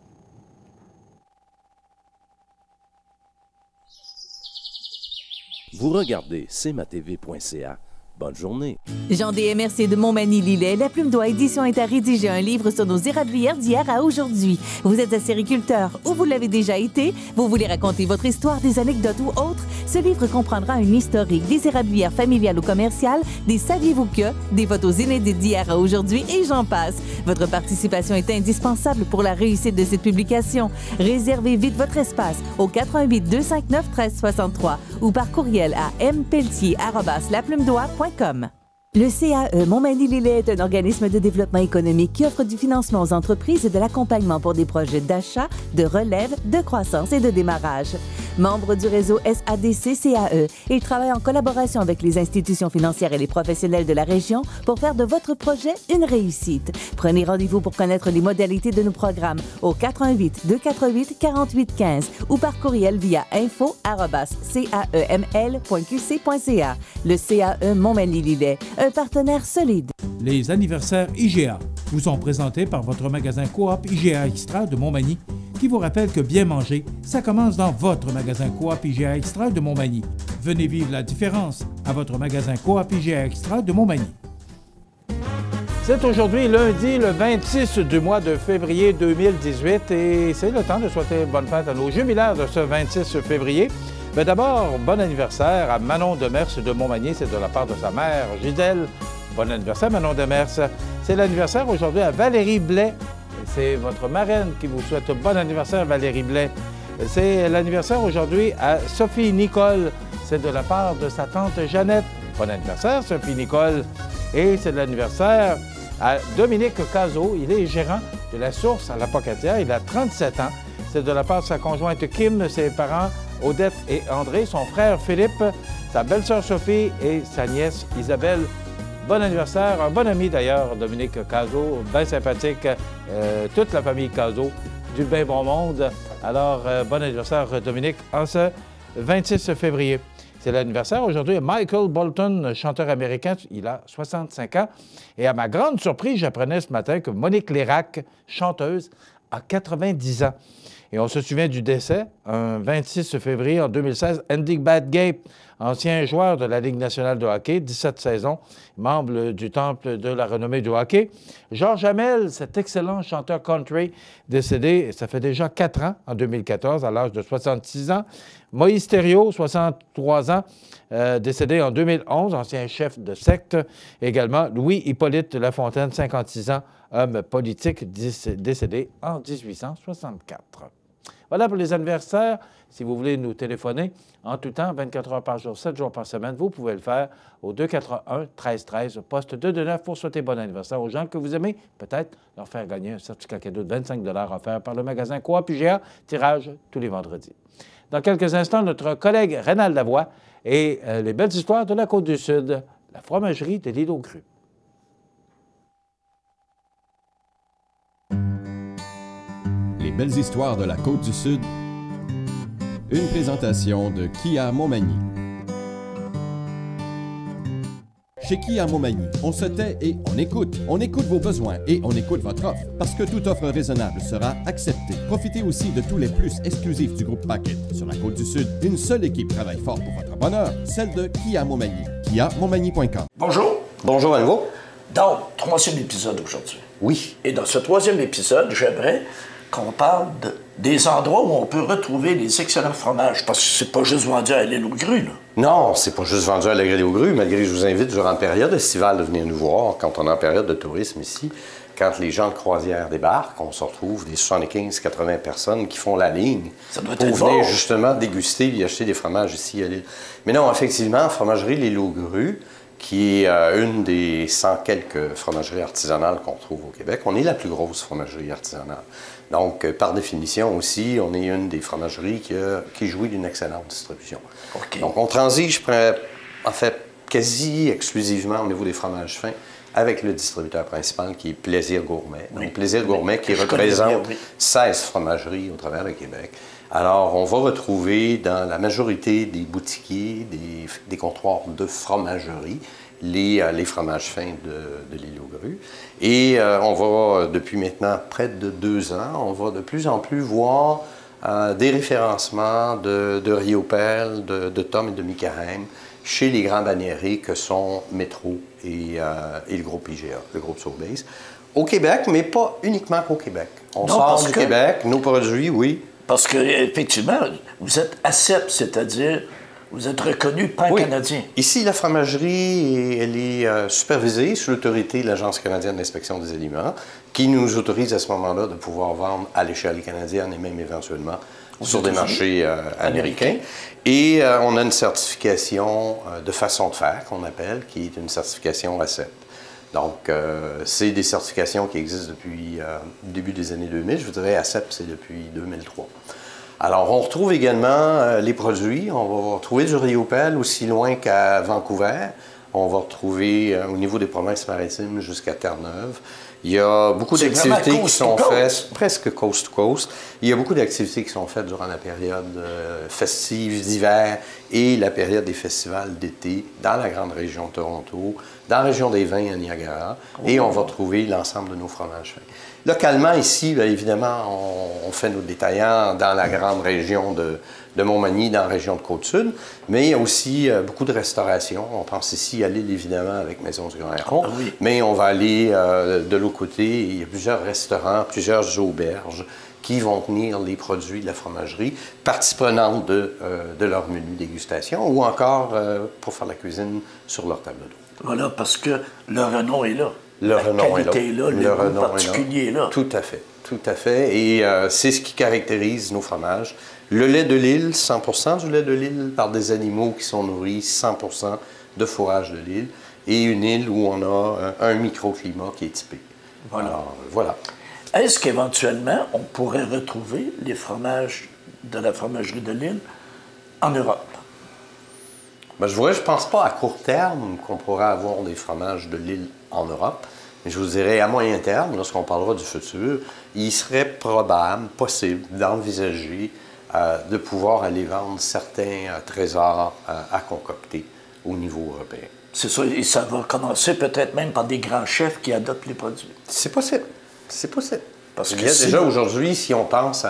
Vous regardez cmatv.ca. Bonne journée. Jean DMRC de Montmagny-Lillet, La Plume d'Oie Édition est à rédiger un livre sur nos érablières d'hier à aujourd'hui. Vous êtes acériculteur ou vous l'avez déjà été, vous voulez raconter votre histoire, des anecdotes ou autres, ce livre comprendra une historique des érablières familiales ou commerciales, des saviez-vous que, des photos inédites d'hier à aujourd'hui et j'en passe. Votre participation est indispensable pour la réussite de cette publication. Réservez vite votre espace au 88 259 1363 ou par courriel à mpeltier@laplumed'oie.com. Le CAE Montmagny-Lillet est un organisme de développement économique qui offre du financement aux entreprises et de l'accompagnement pour des projets d'achat, de relève, de croissance et de démarrage. Membre du réseau SADC-CAE, il travaille en collaboration avec les institutions financières et les professionnels de la région pour faire de votre projet une réussite. Prenez rendez-vous pour connaître les modalités de nos programmes au 418-248-4815 ou par courriel via info@caeml.qc.ca. Le CAE Montmagny-Lillet, un partenaire solide. Les anniversaires IGA vous sont présentés par votre magasin Coop IGA Extra de Montmagny, qui vous rappelle que bien manger, ça commence dans votre magasin Coop IGA Extra de Montmagny. Venez vivre la différence à votre magasin Coop IGA Extra de Montmagny. C'est aujourd'hui lundi, le 26 du mois de février 2018 et c'est le temps de souhaiter bonne fête à nos jubilaires de ce 26 février. Mais d'abord, bon anniversaire à Manon Demers de Montmagny, c'est de la part de sa mère Gisèle. Bon anniversaire Manon Demers. C'est l'anniversaire aujourd'hui à Valérie Blais. C'est votre marraine qui vous souhaite bon anniversaire Valérie Blais. C'est l'anniversaire aujourd'hui à Sophie Nicole. C'est de la part de sa tante Jeannette. Bon anniversaire Sophie Nicole. Et c'est l'anniversaire à Dominique Cazot. Il est gérant de la Source à la Pocatière. Il a 37 ans. C'est de la part de sa conjointe Kim, ses parents Odette et André, son frère Philippe, sa belle-sœur Sophie et sa nièce Isabelle. Bon anniversaire, un bon ami d'ailleurs, Dominique Cazot, bien sympathique, toute la famille Cazot, du bien bon monde. Alors, bon anniversaire Dominique, en ce 26 février. C'est l'anniversaire aujourd'hui de Michael Bolton, chanteur américain, il a 65 ans. Et à ma grande surprise, j'apprenais ce matin que Monique Lérac, chanteuse, a 90 ans. Et on se souvient du décès, un 26 février en 2016, Andy Badgate, ancien joueur de la Ligue nationale de hockey, 17 saisons, membre du Temple de la renommée du hockey. Georges Hamel, cet excellent chanteur country, décédé, ça fait déjà 4 ans, en 2014, à l'âge de 66 ans. Moïse Thériault, 63 ans, décédé en 2011, ancien chef de secte. Également, Louis-Hippolyte Lafontaine, 56 ans, homme politique, décédé en 1864. Voilà pour les anniversaires. Si vous voulez nous téléphoner en tout temps, 24 heures par jour, 7 jours par semaine, vous pouvez le faire au 281-1313, poste 229 pour souhaiter bon anniversaire aux gens que vous aimez. Peut-être leur faire gagner un certificat cadeau de 25 offert par le magasin Coop IGA, tirage tous les vendredis. Dans quelques instants, notre collègue Rénal Lavoie et les belles histoires de la Côte-du-Sud, la fromagerie de l'île aux Grues. Les belles histoires de la Côte-du-Sud, une présentation de Kia Montmagny. Chez Kia Montmagny, on se tait et on écoute. On écoute vos besoins et on écoute votre offre. Parce que toute offre raisonnable sera acceptée. Profitez aussi de tous les plus exclusifs du groupe Packet. Sur la Côte-du-Sud, une seule équipe travaille fort pour votre bonheur, celle de Kia Montmagny. KiaMontmagny.com. Bonjour. Bonjour à nouveau. Donc, 3e épisode aujourd'hui. Oui. Et dans ce 3e épisode, j'aimerais qu'on parle des endroits où on peut retrouver les excellents fromages. Parce que c'est pas juste vendu à l'île aux Grues, là. Non, c'est pas juste vendu à l'île aux Grues, malgré que je vous invite durant la période estivale de venir nous voir, quand on est en période de tourisme ici. Quand les gens de croisière débarquent, on se retrouve des 75-80 personnes qui font la ligne pour venir justement déguster et acheter des fromages ici à l'île. Mais non, effectivement, Fromagerie l'île aux Grues, qui est une des 100 quelques fromageries artisanales qu'on trouve au Québec. On est la plus grosse fromagerie artisanale. Donc, par définition aussi, on est une des fromageries qui jouit d'une excellente distribution. Okay. Donc, on transige, en fait, quasi exclusivement au niveau des fromages fins avec le distributeur principal qui est Plaisir Gourmet. Donc, Plaisir Gourmet qui représente 16 fromageries au travers du Québec. Alors, on va retrouver dans la majorité des boutiquiers, des comptoirs de fromagerie, les fromages fins de l'île aux Grues. Et on va, depuis maintenant près de 2 ans, on va de plus en plus voir des référencements de Riopelle, de Tom et de Mikahem chez les grands banniériers que sont Métro et le groupe IGA, le groupe Sobeys. Au Québec, mais pas uniquement qu'au Québec. On sort du Québec, nos produits, oui. Parce que, effectivement, vous êtes ACEP, c'est-à-dire vous êtes reconnu pan-canadien. Oui. Ici, la fromagerie, elle est supervisée sous l'autorité de l'Agence canadienne d'inspection des aliments, qui nous autorise à ce moment-là de pouvoir vendre à l'échelle canadienne et même éventuellement sur des marchés américains. Et on a une certification de façon de faire, qu'on appelle, qui est une certification ACEP. Donc, c'est des certifications qui existent depuis le début des années 2000. Je vous dirais, ACEP, c'est depuis 2003. Alors, on retrouve également les produits. On va retrouver du Riopel aussi loin qu'à Vancouver. On va retrouver au niveau des provinces maritimes jusqu'à Terre-Neuve. Il y a beaucoup d'activités qui sont faites, presque coast to coast. Il y a beaucoup d'activités qui sont faites durant la période festive d'hiver et la période des festivals d'été dans la grande région de Toronto, dans la région des vins à Niagara, et on va trouver l'ensemble de nos fromages fins. Localement, ici, bien évidemment, on fait nos détaillants dans la grande région de Montmagny, dans la région de Côte-Sud, mais il y a aussi beaucoup de restauration. On pense ici à l'île, évidemment, avec Maison du Grand-Héron, mais on va aller de l'autre côté. Il y a plusieurs restaurants, plusieurs auberges qui vont tenir les produits de la fromagerie, partie prenante de leur menu dégustation, ou encore pour faire la cuisine sur leur table d'eau. Voilà, parce que le renom est là. Le renom est là. Le goût particulier est là. Tout à fait, tout à fait. Et c'est ce qui caractérise nos fromages. Le lait de l'île, 100% du lait de l'île par des animaux qui sont nourris, 100% de fourrage de l'île. Et une île où on a un microclimat qui est typé. Voilà. Alors, voilà. Est-ce qu'éventuellement, on pourrait retrouver les fromages de la fromagerie de l'île en Europe? Ben, je ne pense pas à court terme qu'on pourra avoir des fromages de l'île en Europe. Mais je vous dirais, à moyen terme, lorsqu'on parlera du futur, il serait probable, possible, d'envisager de pouvoir aller vendre certains trésors à concocter au niveau européen. C'est ça, et ça va commencer peut-être même par des grands chefs qui adoptent les produits. C'est possible. C'est possible. Parce Il que y a déjà aujourd'hui, si on pense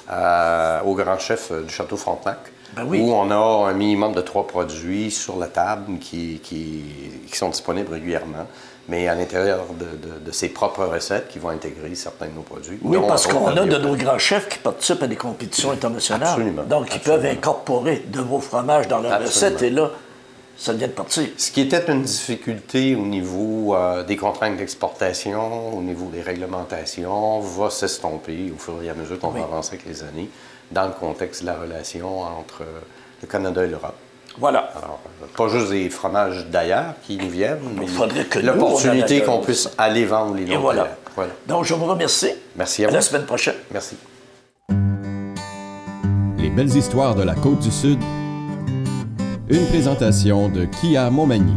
au grand chef du Château Frontenac, où on a un minimum de 3 produits sur la table qui sont disponibles régulièrement, mais à l'intérieur de ses propres recettes qui vont intégrer certains de nos produits. Oui, parce qu'on a de nos grands chefs qui participent à des compétitions internationales. Absolument. Donc, ils peuvent incorporer de vos fromages dans leurs recettes, et là, ça vient de partir. Ce qui était une difficulté au niveau des contraintes d'exportation, au niveau des réglementations, va s'estomper au fur et à mesure qu'on va avancer avec les années, dans le contexte de la relation entre le Canada et l'Europe. Voilà. Alors, pas juste des fromages d'ailleurs qui nous viennent, mais que l'opportunité qu'on puisse aller vendre les nôtres. Voilà. Donc, je vous remercie. Merci à vous. À la semaine prochaine. Merci. Les belles histoires de la Côte-du-Sud. Une présentation de Kia Montmagny.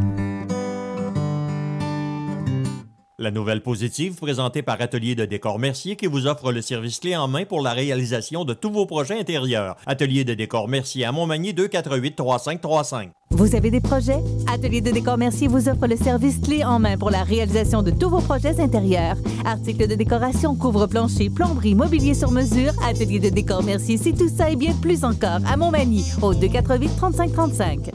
La nouvelle positive présentée par Atelier de décor Mercier qui vous offre le service clé en main pour la réalisation de tous vos projets intérieurs. Atelier de décor Mercier à Montmagny 248-3535. Vous avez des projets? Atelier de décor Mercier vous offre le service clé en main pour la réalisation de tous vos projets intérieurs. Articles de décoration, couvre-plancher, plomberie, mobilier sur mesure. Atelier de décor Mercier, c'est tout ça et bien plus encore à Montmagny au 248-3535.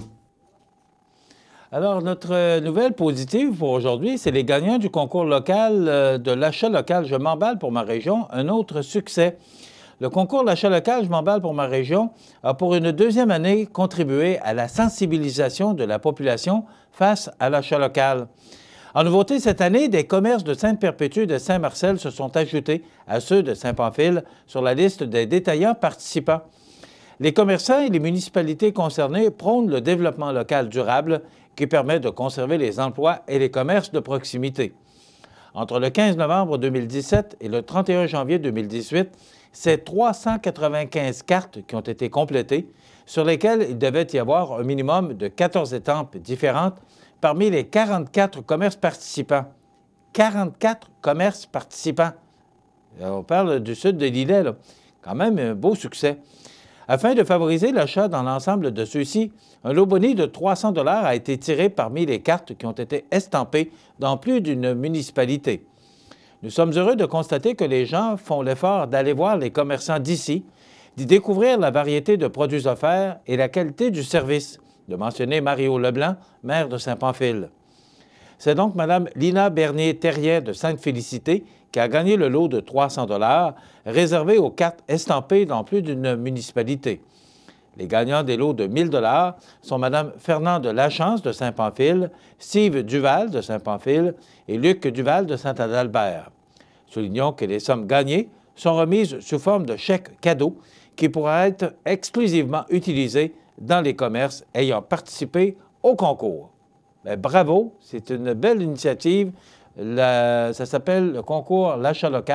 Alors, notre nouvelle positive pour aujourd'hui, c'est les gagnants du concours local de l'achat local Je m'emballe pour ma région, un autre succès. Le concours L'achat local Je m'emballe pour ma région a pour une deuxième année contribué à la sensibilisation de la population face à l'achat local. En nouveauté, cette année, des commerces de Sainte-Perpétue et de Saint-Marcel se sont ajoutés à ceux de Saint-Pamphile sur la liste des détaillants participants. Les commerçants et les municipalités concernées prônent le développement local durable qui permet de conserver les emplois et les commerces de proximité. Entre le 15 novembre 2017 et le 31 janvier 2018, c'est 395 cartes qui ont été complétées, sur lesquelles il devait y avoir un minimum de 14 étampes différentes parmi les 44 commerces participants. 44 commerces participants. On parle du sud de l'îlet, là. Quand même un beau succès. Afin de favoriser l'achat dans l'ensemble de ceux-ci, un lot boni de 300 $ a été tiré parmi les cartes qui ont été estampées dans plus d'une municipalité. Nous sommes heureux de constater que les gens font l'effort d'aller voir les commerçants d'ici, d'y découvrir la variété de produits offerts et la qualité du service, de mentionner Mario Leblanc, maire de Saint-Pamphile. C'est donc Mme Lina Bernier-Terrien de Sainte-Félicité qui a gagné le lot de 300 $ réservé aux cartes estampées dans plus d'une municipalité. Les gagnants des lots de 1 000 $ sont Mme Fernand de Lachance de Saint-Pamphile, Steve Duval de Saint-Pamphile et Luc Duval de Saint-Adalbert. Soulignons que les sommes gagnées sont remises sous forme de chèques cadeaux qui pourraient être exclusivement utilisés dans les commerces ayant participé au concours. Bien, bravo, c'est une belle initiative. Ça s'appelle le concours L'achat local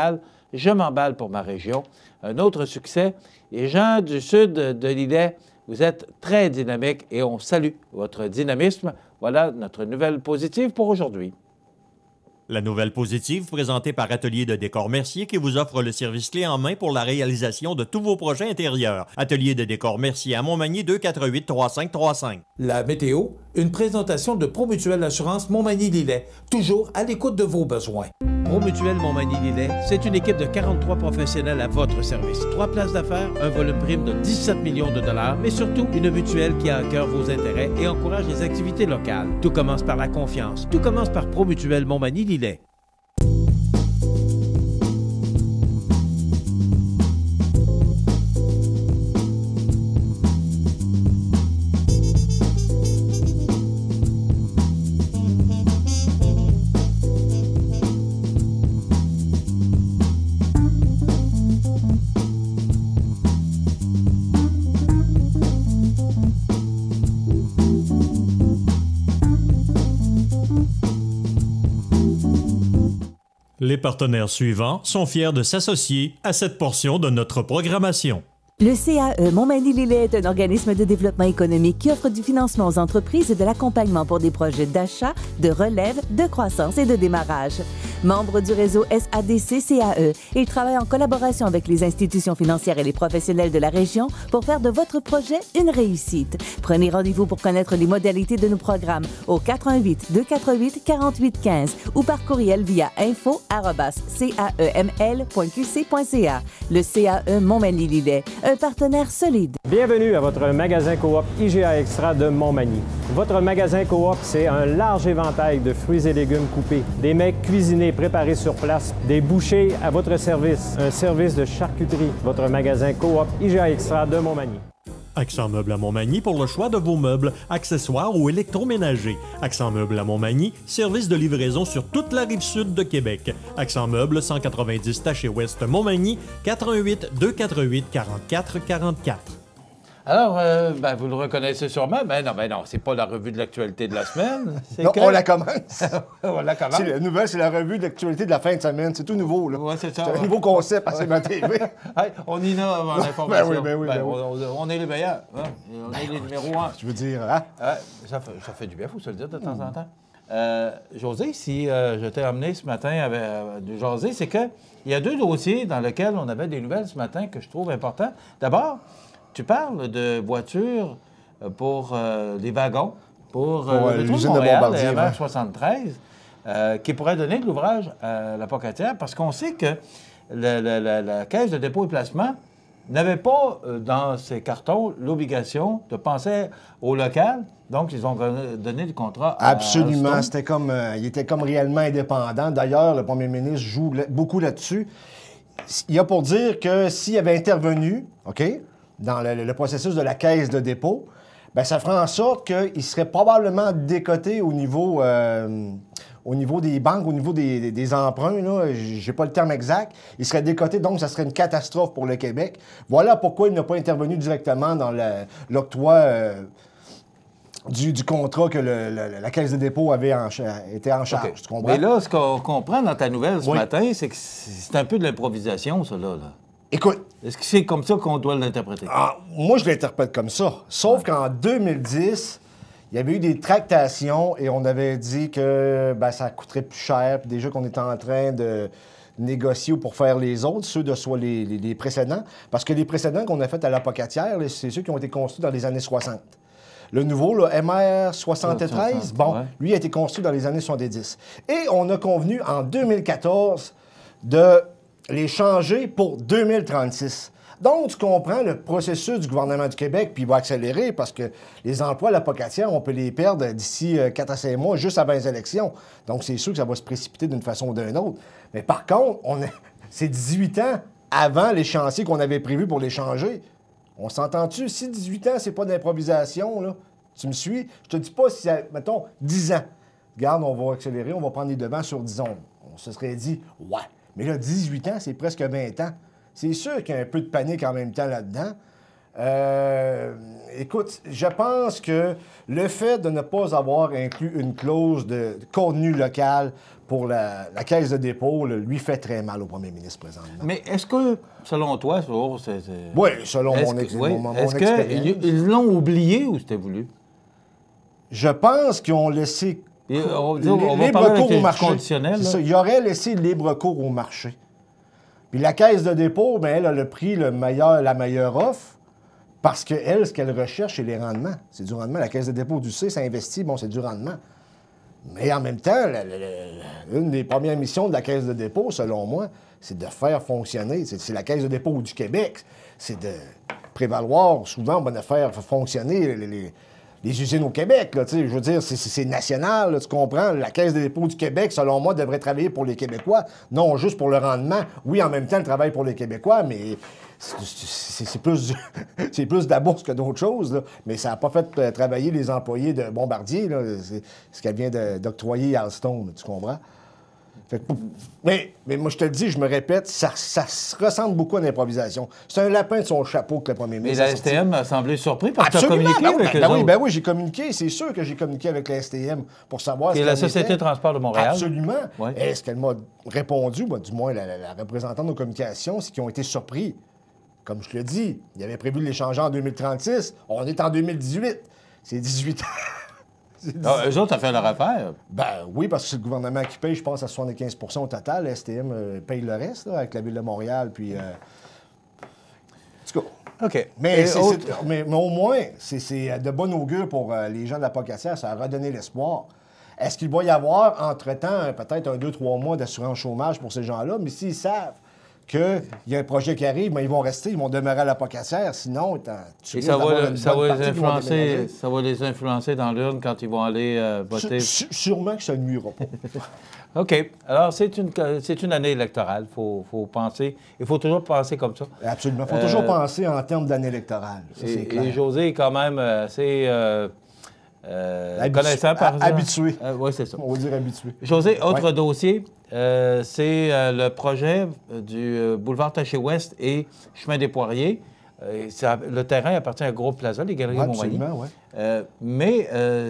Je m'emballe pour ma région. Un autre succès. Les gens du sud de l'îlet, vous êtes très dynamiques et on salue votre dynamisme. Voilà notre nouvelle positive pour aujourd'hui. La nouvelle positive présentée par Atelier de décor Mercier qui vous offre le service clé en main pour la réalisation de tous vos projets intérieurs. Atelier de décor Mercier à Montmagny 248-3535. La météo, une présentation de Promutuelle Assurance Montmagny-Lillet, toujours à l'écoute de vos besoins. Promutuelle Montmagny-Lillet, c'est une équipe de 43 professionnels à votre service. 3 places d'affaires, un volume prime de 17 millions de dollars, mais surtout une mutuelle qui a à cœur vos intérêts et encourage les activités locales. Tout commence par la confiance. Tout commence par Promutuelle Montmagny-Lillet. Les partenaires suivants sont fiers de s'associer à cette portion de notre programmation. Le CAE Montmagny-Lillet est un organisme de développement économique qui offre du financement aux entreprises et de l'accompagnement pour des projets d'achat, de relève, de croissance et de démarrage. Membre du réseau SADC-CAE, il travaille en collaboration avec les institutions financières et les professionnels de la région pour faire de votre projet une réussite. Prenez rendez-vous pour connaître les modalités de nos programmes au 418-248-4815 ou par courriel via info@caeml.qc.ca. Le CAE Montmagny-Lillet, un partenaire solide. Bienvenue à votre magasin coop IGA Extra de Montmagny. Votre magasin coop, c'est un large éventail de fruits et légumes coupés, des mets cuisinés préparés sur place, des bouchées à votre service, un service de charcuterie. Votre magasin coop IGA Extra de Montmagny. Accent Meubles à Montmagny pour le choix de vos meubles, accessoires ou électroménagers. Accent Meubles à Montmagny, service de livraison sur toute la rive sud de Québec. Accent Meubles, 190 Taché Ouest Montmagny, 418-248-4444. Alors, vous le reconnaissez sûrement. Ben non, c'est pas la revue de l'actualité de la semaine. Non, on la commence. On la commence. La nouvelle, c'est la revue de l'actualité de la fin de semaine. C'est tout nouveau, là. Oui, c'est ça. C'est un nouveau concept à CMA TV. Hey, on innove en information. Ben oui. On est les meilleurs. Hein? On est les numéros 1. Je veux dire, hein? Ça fait du bien, il faut se le dire de temps en temps. José, si je t'ai amené ce matin de José, c'est qu'il y a 2 dossiers dans lesquels on avait des nouvelles ce matin que je trouve importants. D'abord, tu parles de voitures pour les wagons, pour l'usine de Bombardier, la 73, qui pourrait donner de l'ouvrage à la Pocatière, parce qu'on sait que la Caisse de dépôt et placement n'avait pas dans ses cartons l'obligation de penser au local. Donc, ils ont donné le contrat à Absolument. C'était comme, il était comme réellement indépendant. D'ailleurs, le premier ministre joue beaucoup là-dessus. Il y a pour dire que s'il avait intervenu, OK, dans le processus de la caisse de dépôt, bien, ça ferait en sorte qu'il serait probablement décoté au niveau des banques, au niveau des emprunts. Je n'ai pas le terme exact. Il serait décoté, donc ça serait une catastrophe pour le Québec. Voilà pourquoi il n'a pas intervenu directement dans l'octroi du contrat que la Caisse de dépôt avait été en charge. Okay. Tu comprends? Mais là, ce qu'on comprend dans ta nouvelle ce matin, c'est que c'est un peu de l'improvisation, ça, là. Écoute. Est-ce que c'est comme ça qu'on doit l'interpréter? Moi, je l'interprète comme ça. Sauf qu'en 2010, il y avait eu des tractations et on avait dit que ça coûterait plus cher. Puis déjà qu'on était en train de négocier pour faire les autres, ceux de soit les précédents. Parce que les précédents qu'on a fait à la Pocatière, c'est ceux qui ont été construits dans les années 60. Le nouveau, le MR73, lui a été construit dans les années 70. Et on a convenu en 2014 de les changer pour 2036. Donc, tu comprends le processus du gouvernement du Québec, puis il va accélérer parce que les emplois à la Pocatière, on peut les perdre d'ici 4 à 5 mois, juste avant les élections. Donc, c'est sûr que ça va se précipiter d'une façon ou d'une autre. Mais par contre, c'est 18 ans avant l'échéancier qu'on avait prévu pour les changer. On s'entend-tu? Si 18 ans, c'est pas d'improvisation, là, tu me suis? Je te dis pas si, mettons, 10 ans. Regarde, on va accélérer, on va prendre les devants sur 10 ans. On se serait dit, ouais. Mais là, 18 ans, c'est presque 20 ans. C'est sûr qu'il y a un peu de panique en même temps là-dedans. Écoute, je pense que le fait de ne pas avoir inclus une clause de contenu local pour la Caisse de dépôt, là, lui fait très mal au premier ministre présentement. Mais est-ce que, selon toi, oui, selon mon est-ce expérience. qu'ils l'ont oublié ou c'était voulu? Je pense qu'ils ont laissé on libre cours au marché. Conditionnel, ça, ils auraient laissé libre cours au marché. Puis la Caisse de dépôt, bien, elle a le prix la meilleure offre parce qu'elle, ce qu'elle recherche, c'est les rendements. C'est du rendement. La Caisse de dépôt, tu sais, ça investit, bon, c'est du rendement. Mais en même temps, une des premières missions de la Caisse de dépôt, selon moi, c'est de faire fonctionner. C'est la Caisse de dépôt du Québec. C'est de prévaloir, souvent, on va faire fonctionner les usines au Québec. Là, je veux dire, c'est national, là, tu comprends? La Caisse de dépôt du Québec, selon moi, devrait travailler pour les Québécois, non juste pour le rendement. Oui, en même temps, elle travaille pour les Québécois, mais c'est plus de la bourse que d'autres choses. Là. Mais ça n'a pas fait travailler les employés de Bombardier. Là. C'est ce qu'elle vient d'octroyer à Alstom, tu comprends? Fait que, mais moi, je te le dis, je me répète, ça se ressemble beaucoup à l'improvisation. C'est un lapin de son chapeau que le premier ministre. Mais la STM a semblé surpris parce que tu as communiqué avec eux autres. Ben oui, j'ai communiqué. C'est sûr que j'ai communiqué avec la STM pour savoir Et la Société de transport de Montréal. Absolument. Ouais. Et ce qu'elle m'a répondu, du moins la représentante de nos communications, c'est qu'ils ont été surpris. Comme je le dis, il avait prévu de l'échanger en 2036. On est en 2018. C'est 18 ans. Eux autres, ça fait leur affaire. Ben oui, parce que c'est le gouvernement qui paye, je pense, à 75 au total. La STM paye le reste, là, avec la Ville de Montréal, puis... En tout cas... OK. Mais au moins, c'est de bon augure pour les gens de la Pocatière. Ça a redonné l'espoir. Est-ce qu'il va y avoir, entre-temps, peut-être 2-3 mois d'assurance chômage pour ces gens-là? Mais s'ils savent qu'il y a un projet qui arrive, mais ils vont rester, ils vont demeurer à la Pocatière. Sinon, ça va les influencer dans l'urne quand ils vont aller voter. Sûrement que ça ne nuira pas. OK. Alors, c'est une année électorale. Il faut penser. Il faut toujours penser comme ça. Absolument. Il faut toujours penser en termes d'année électorale. Ça, c'est clair. Et José est quand même assez... connaissant par exemple. Habitué. Oui, c'est ça. On va dire habitué. José, autre dossier, c'est le projet du boulevard Taché-Ouest et chemin des Poiriers. Le terrain appartient à Groupe Plaza, les Galeries Montmagny. Absolument, oui. Mais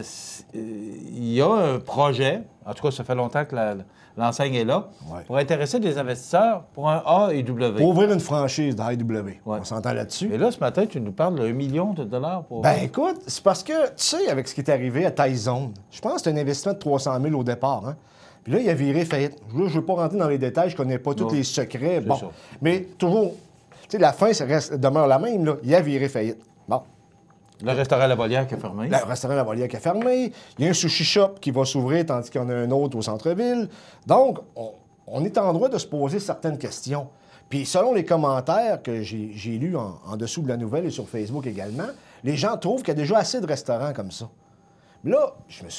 il y a un projet, en tout cas, ça fait longtemps que l'enseigne est là, pour intéresser des investisseurs pour un A et W. Pour ouvrir une franchise d'AEW. On s'entend là-dessus. Et là, ce matin, tu nous parles d'1 million de dollars pour... Ben écoute, c'est parce que, tu sais, avec ce qui est arrivé à Taizone, je pense que c'est un investissement de 300 000 au départ. Hein? Puis là, il a viré faillite. Je ne veux pas rentrer dans les détails, je ne connais pas tous les secrets. Bon, mais toujours, tu sais, la fin, demeure la même. Là. Il a viré faillite. Bon. Le restaurant La Volière qui a fermé. Le restaurant La Volière qui a fermé. Il y a un sushi shop qui va s'ouvrir, tandis qu'il y en a un autre au centre-ville. Donc, on est en droit de se poser certaines questions. Puis, selon les commentaires que j'ai lus en dessous de la nouvelle et sur Facebook également, les gens trouvent qu'il y a déjà assez de restaurants comme ça. Mais là,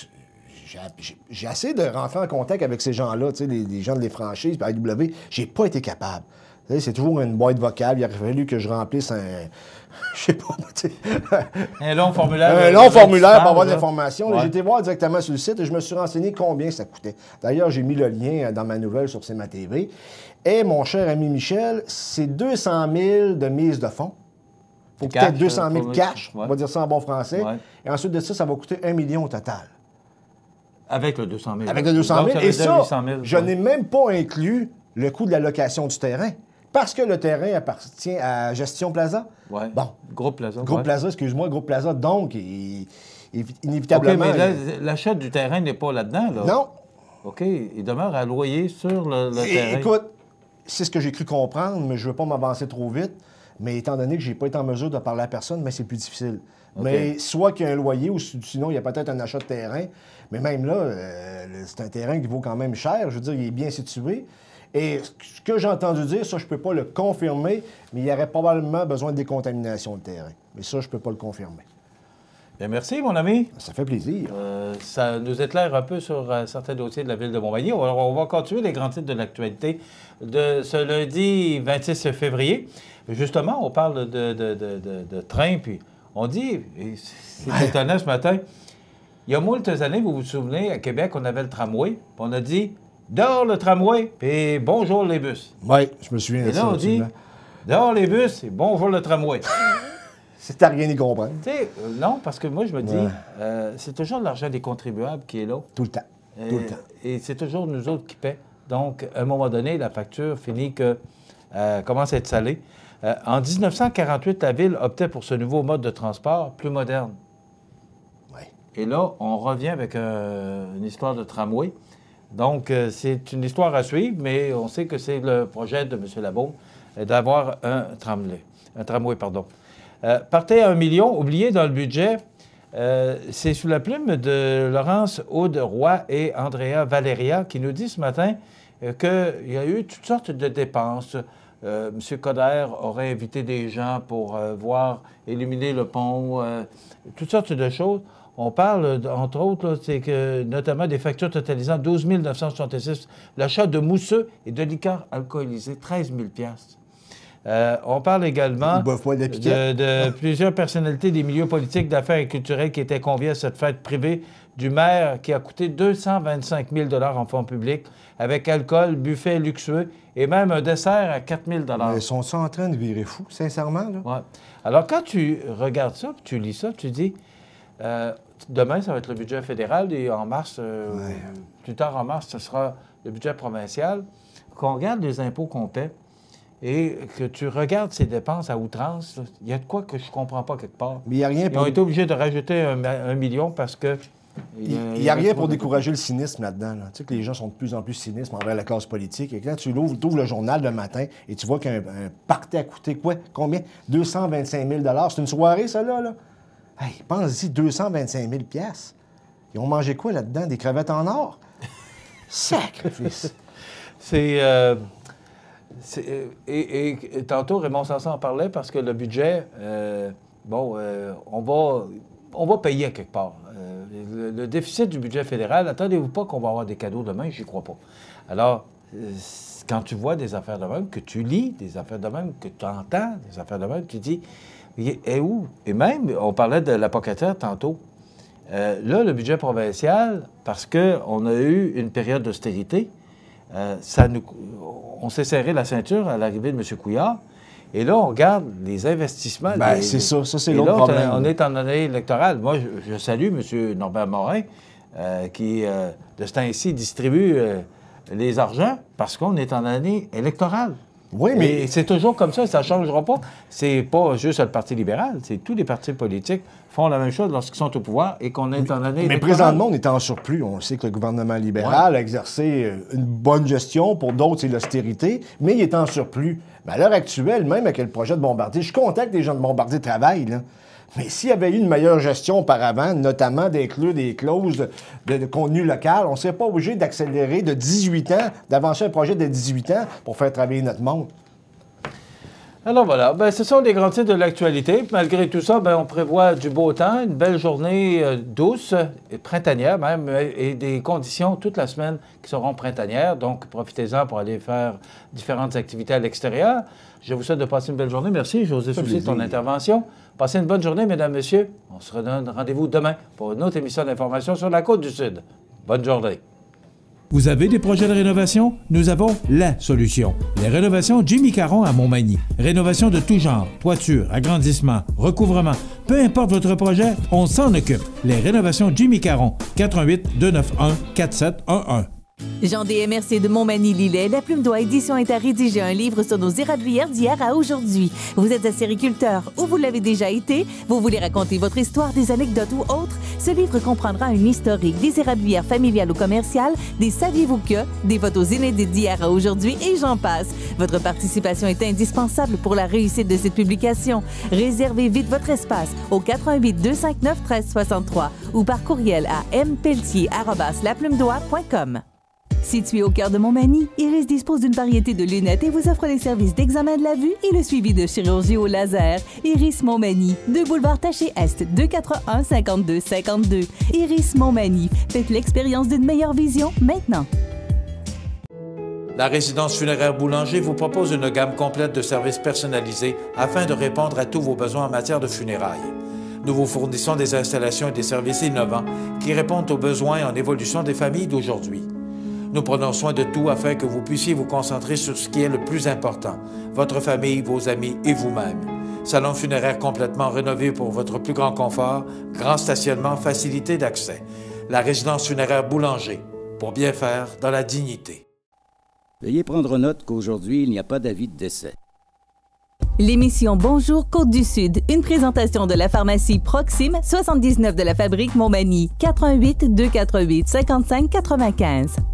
j'ai essayé de rentrer en contact avec ces gens-là, tu sais, les gens de les franchises, puis AEW. J'ai pas été capable. Tu sais, c'est toujours une boîte vocale. Il aurait fallu que je remplisse je sais pas, tu sais. Un long formulaire. Un long formulaire pour avoir l'information. J'ai été voir directement sur le site et je me suis renseigné combien ça coûtait. D'ailleurs, j'ai mis le lien dans ma nouvelle sur CMA TV. Et mon cher ami Michel, c'est 200 000 de mise de fonds. Il faut peut-être 200 000 cash, on va dire ça en bon français. Et ensuite de ça, ça va coûter 1 million au total. Avec le 200 000. Avec le 200 000. Et ça, je n'ai même pas inclus le coût de la location du terrain. Parce que le terrain appartient à Gestion Plaza. Oui. Bon. Groupe Plaza. Groupe Plaza, excuse-moi, Groupe Plaza. Donc, inévitablement... OK, mais l'achat du terrain n'est pas là-dedans, là? Non. OK. Il demeure à loyer sur le terrain. Écoute, c'est ce que j'ai cru comprendre, mais je ne veux pas m'avancer trop vite. Mais étant donné que je n'ai pas été en mesure de parler à personne, mais c'est plus difficile. Okay. Mais soit qu'il y a un loyer ou sinon, il y a peut-être un achat de terrain. Mais même là, c'est un terrain qui vaut quand même cher. Je veux dire, il est bien situé. Et ce que j'ai entendu dire, ça, je ne peux pas le confirmer, mais il y aurait probablement besoin de décontamination de terrain. Mais ça, je ne peux pas le confirmer. Bien, merci, mon ami. Ça fait plaisir. Ça nous éclaire un peu sur certains dossiers de la Ville de Montmagny. Alors, on va continuer les grands titres de l'actualité de ce lundi 26 février. Justement, on parle de train, puis on dit, et c'est étonnant ce matin, il y a moult années, vous vous souvenez, à Québec, on avait le tramway, puis on a dit... Dehors le tramway, puis bonjour les bus. Oui, je me souviens de ça. Et là, on dit, dehors les bus, et bonjour le tramway. C'est à rien y comprendre. Tu sais, non, parce que moi, je me dis, c'est toujours l'argent des contribuables qui est là. Tout le temps. Tout le temps. Et c'est toujours nous autres qui paient. Donc, à un moment donné, la facture finit que commence à être salée. En 1948, la Ville optait pour ce nouveau mode de transport plus moderne. Oui. Et là, on revient avec une histoire de tramway. Donc, c'est une histoire à suivre, mais on sait que c'est le projet de M. Labaume d'avoir un tramway. Partez à 1 million, oublié dans le budget, c'est sous la plume de Laurence Aude-Roy et Andrea Valeria qui nous dit ce matin qu'il y a eu toutes sortes de dépenses. M. Coder aurait invité des gens pour voir illuminer le pont, toutes sortes de choses. On parle, entre autres, là, c'est que, notamment des factures totalisant 12 966, l'achat de mousseux et de liqueurs alcoolisées, 13 000 On parle également de plusieurs personnalités des milieux politiques, d'affaires et culturels qui étaient conviés à cette fête privée du maire qui a coûté 225 000 en fonds publics, avec alcool, buffet luxueux et même un dessert à 4 000 Mais ils sont en train de virer fou, sincèrement? Là? Ouais. Alors, quand tu regardes ça, puis tu lis ça, tu dis... demain, ça va être le budget fédéral et en mars, plus tard en mars, ce sera le budget provincial. Qu'on regarde les impôts qu'on paie et que tu regardes ces dépenses à outrance, il y a de quoi que je ne comprends pas quelque part. Mais il n'y a rien Ils ont été obligés de rajouter 1 million parce que... Il n'y a rien pour décourager le cynisme là-dedans. Là. Tu sais que les gens sont de plus en plus cynistes envers la classe politique. Et quand tu ouvres le journal le matin et tu vois qu'un party a coûté quoi? Combien? 225 000 c'est une soirée, ça, là? Hey, pense-y, 225 000 Ils ont mangé quoi là-dedans? Des crevettes en or? Sacrifice! Et tantôt, Raymond Sanson en parlait parce que le budget, on va payer à quelque part. Le déficit du budget fédéral, attendez-vous pas qu'on va avoir des cadeaux demain, j'y crois pas. Alors, quand tu vois des affaires de même, que tu lis des affaires de même, que tu entends des affaires de même, tu dis... Et où? Et même, on parlait de l'apocataire tantôt. Là, le budget provincial, parce qu'on a eu une période d'austérité, on s'est serré la ceinture à l'arrivée de M. Couillard. Et là, on regarde les investissements. C'est ça. Ça, c'est l'autre problème. On est en année électorale. Moi, je salue M. Norbert Morin, qui, de ce temps-ci, distribue les argents parce qu'on est en année électorale. Oui, mais... Et c'est toujours comme ça, ça ne changera pas. C'est pas juste le Parti libéral, c'est tous les partis politiques font la même chose lorsqu'ils sont au pouvoir et qu'on est en année... Mais présentement, on est en surplus. On sait que le gouvernement libéral a exercé une bonne gestion. Pour d'autres, c'est l'austérité, mais il est en surplus. Mais à l'heure actuelle, même avec le projet de Bombardier, je suis content que les gens de Bombardier travaillent, là. Mais s'il y avait eu une meilleure gestion auparavant, notamment d'inclure des clauses de contenu local, on ne serait pas obligé d'accélérer de 18 ans, d'avancer un projet de 18 ans pour faire travailler notre monde. Alors voilà, ce sont les grands titres de l'actualité. Malgré tout ça, on prévoit du beau temps, une belle journée douce, et printanière même, et des conditions toute la semaine qui seront printanières. Donc, profitez-en pour aller faire différentes activités à l'extérieur. Je vous souhaite de passer une belle journée. Merci, José Soucy, de ton intervention. Passez une bonne journée, mesdames, messieurs. On se redonne rendez-vous demain pour une autre émission d'information sur la Côte-du-Sud. Bonne journée. Vous avez des projets de rénovation? Nous avons la solution. Les rénovations Jimmy Caron à Montmagny. Rénovation de tout genre, toiture, agrandissement, recouvrement. Peu importe votre projet, on s'en occupe. Les rénovations Jimmy Caron. 418-291-4711. Jean D. MRC de Montmagny-Lillet, La Plume d'Oie Édition est à rédiger un livre sur nos érablières d'hier à aujourd'hui. Vous êtes acériculteur ou vous l'avez déjà été, vous voulez raconter votre histoire, des anecdotes ou autres, ce livre comprendra un historique des érablières familiales ou commerciales, des saviez-vous que, des photos inédites d'hier à aujourd'hui et j'en passe. Votre participation est indispensable pour la réussite de cette publication. Réservez vite votre espace au 418-259-1363 ou par courriel à mpeltier@laplumedoie.com. Situé au cœur de Montmagny, Iris dispose d'une variété de lunettes et vous offre les services d'examen de la vue et le suivi de chirurgie au laser. Iris Montmagny, 2 boulevard Taché Est, 241-5252. Iris Montmagny, faites l'expérience d'une meilleure vision maintenant. La résidence funéraire Boulanger vous propose une gamme complète de services personnalisés afin de répondre à tous vos besoins en matière de funérailles. Nous vous fournissons des installations et des services innovants qui répondent aux besoins en évolution des familles d'aujourd'hui. Nous prenons soin de tout afin que vous puissiez vous concentrer sur ce qui est le plus important, votre famille, vos amis et vous-même. Salon funéraire complètement rénové pour votre plus grand confort, grand stationnement, facilité d'accès. La résidence funéraire Boulanger, pour bien faire dans la dignité. Veuillez prendre note qu'aujourd'hui, il n'y a pas d'avis de décès. L'émission Bonjour Côte-du-Sud, une présentation de la pharmacie Proxime, 79 de la Fabrique Montmagny, 88 248 55 95.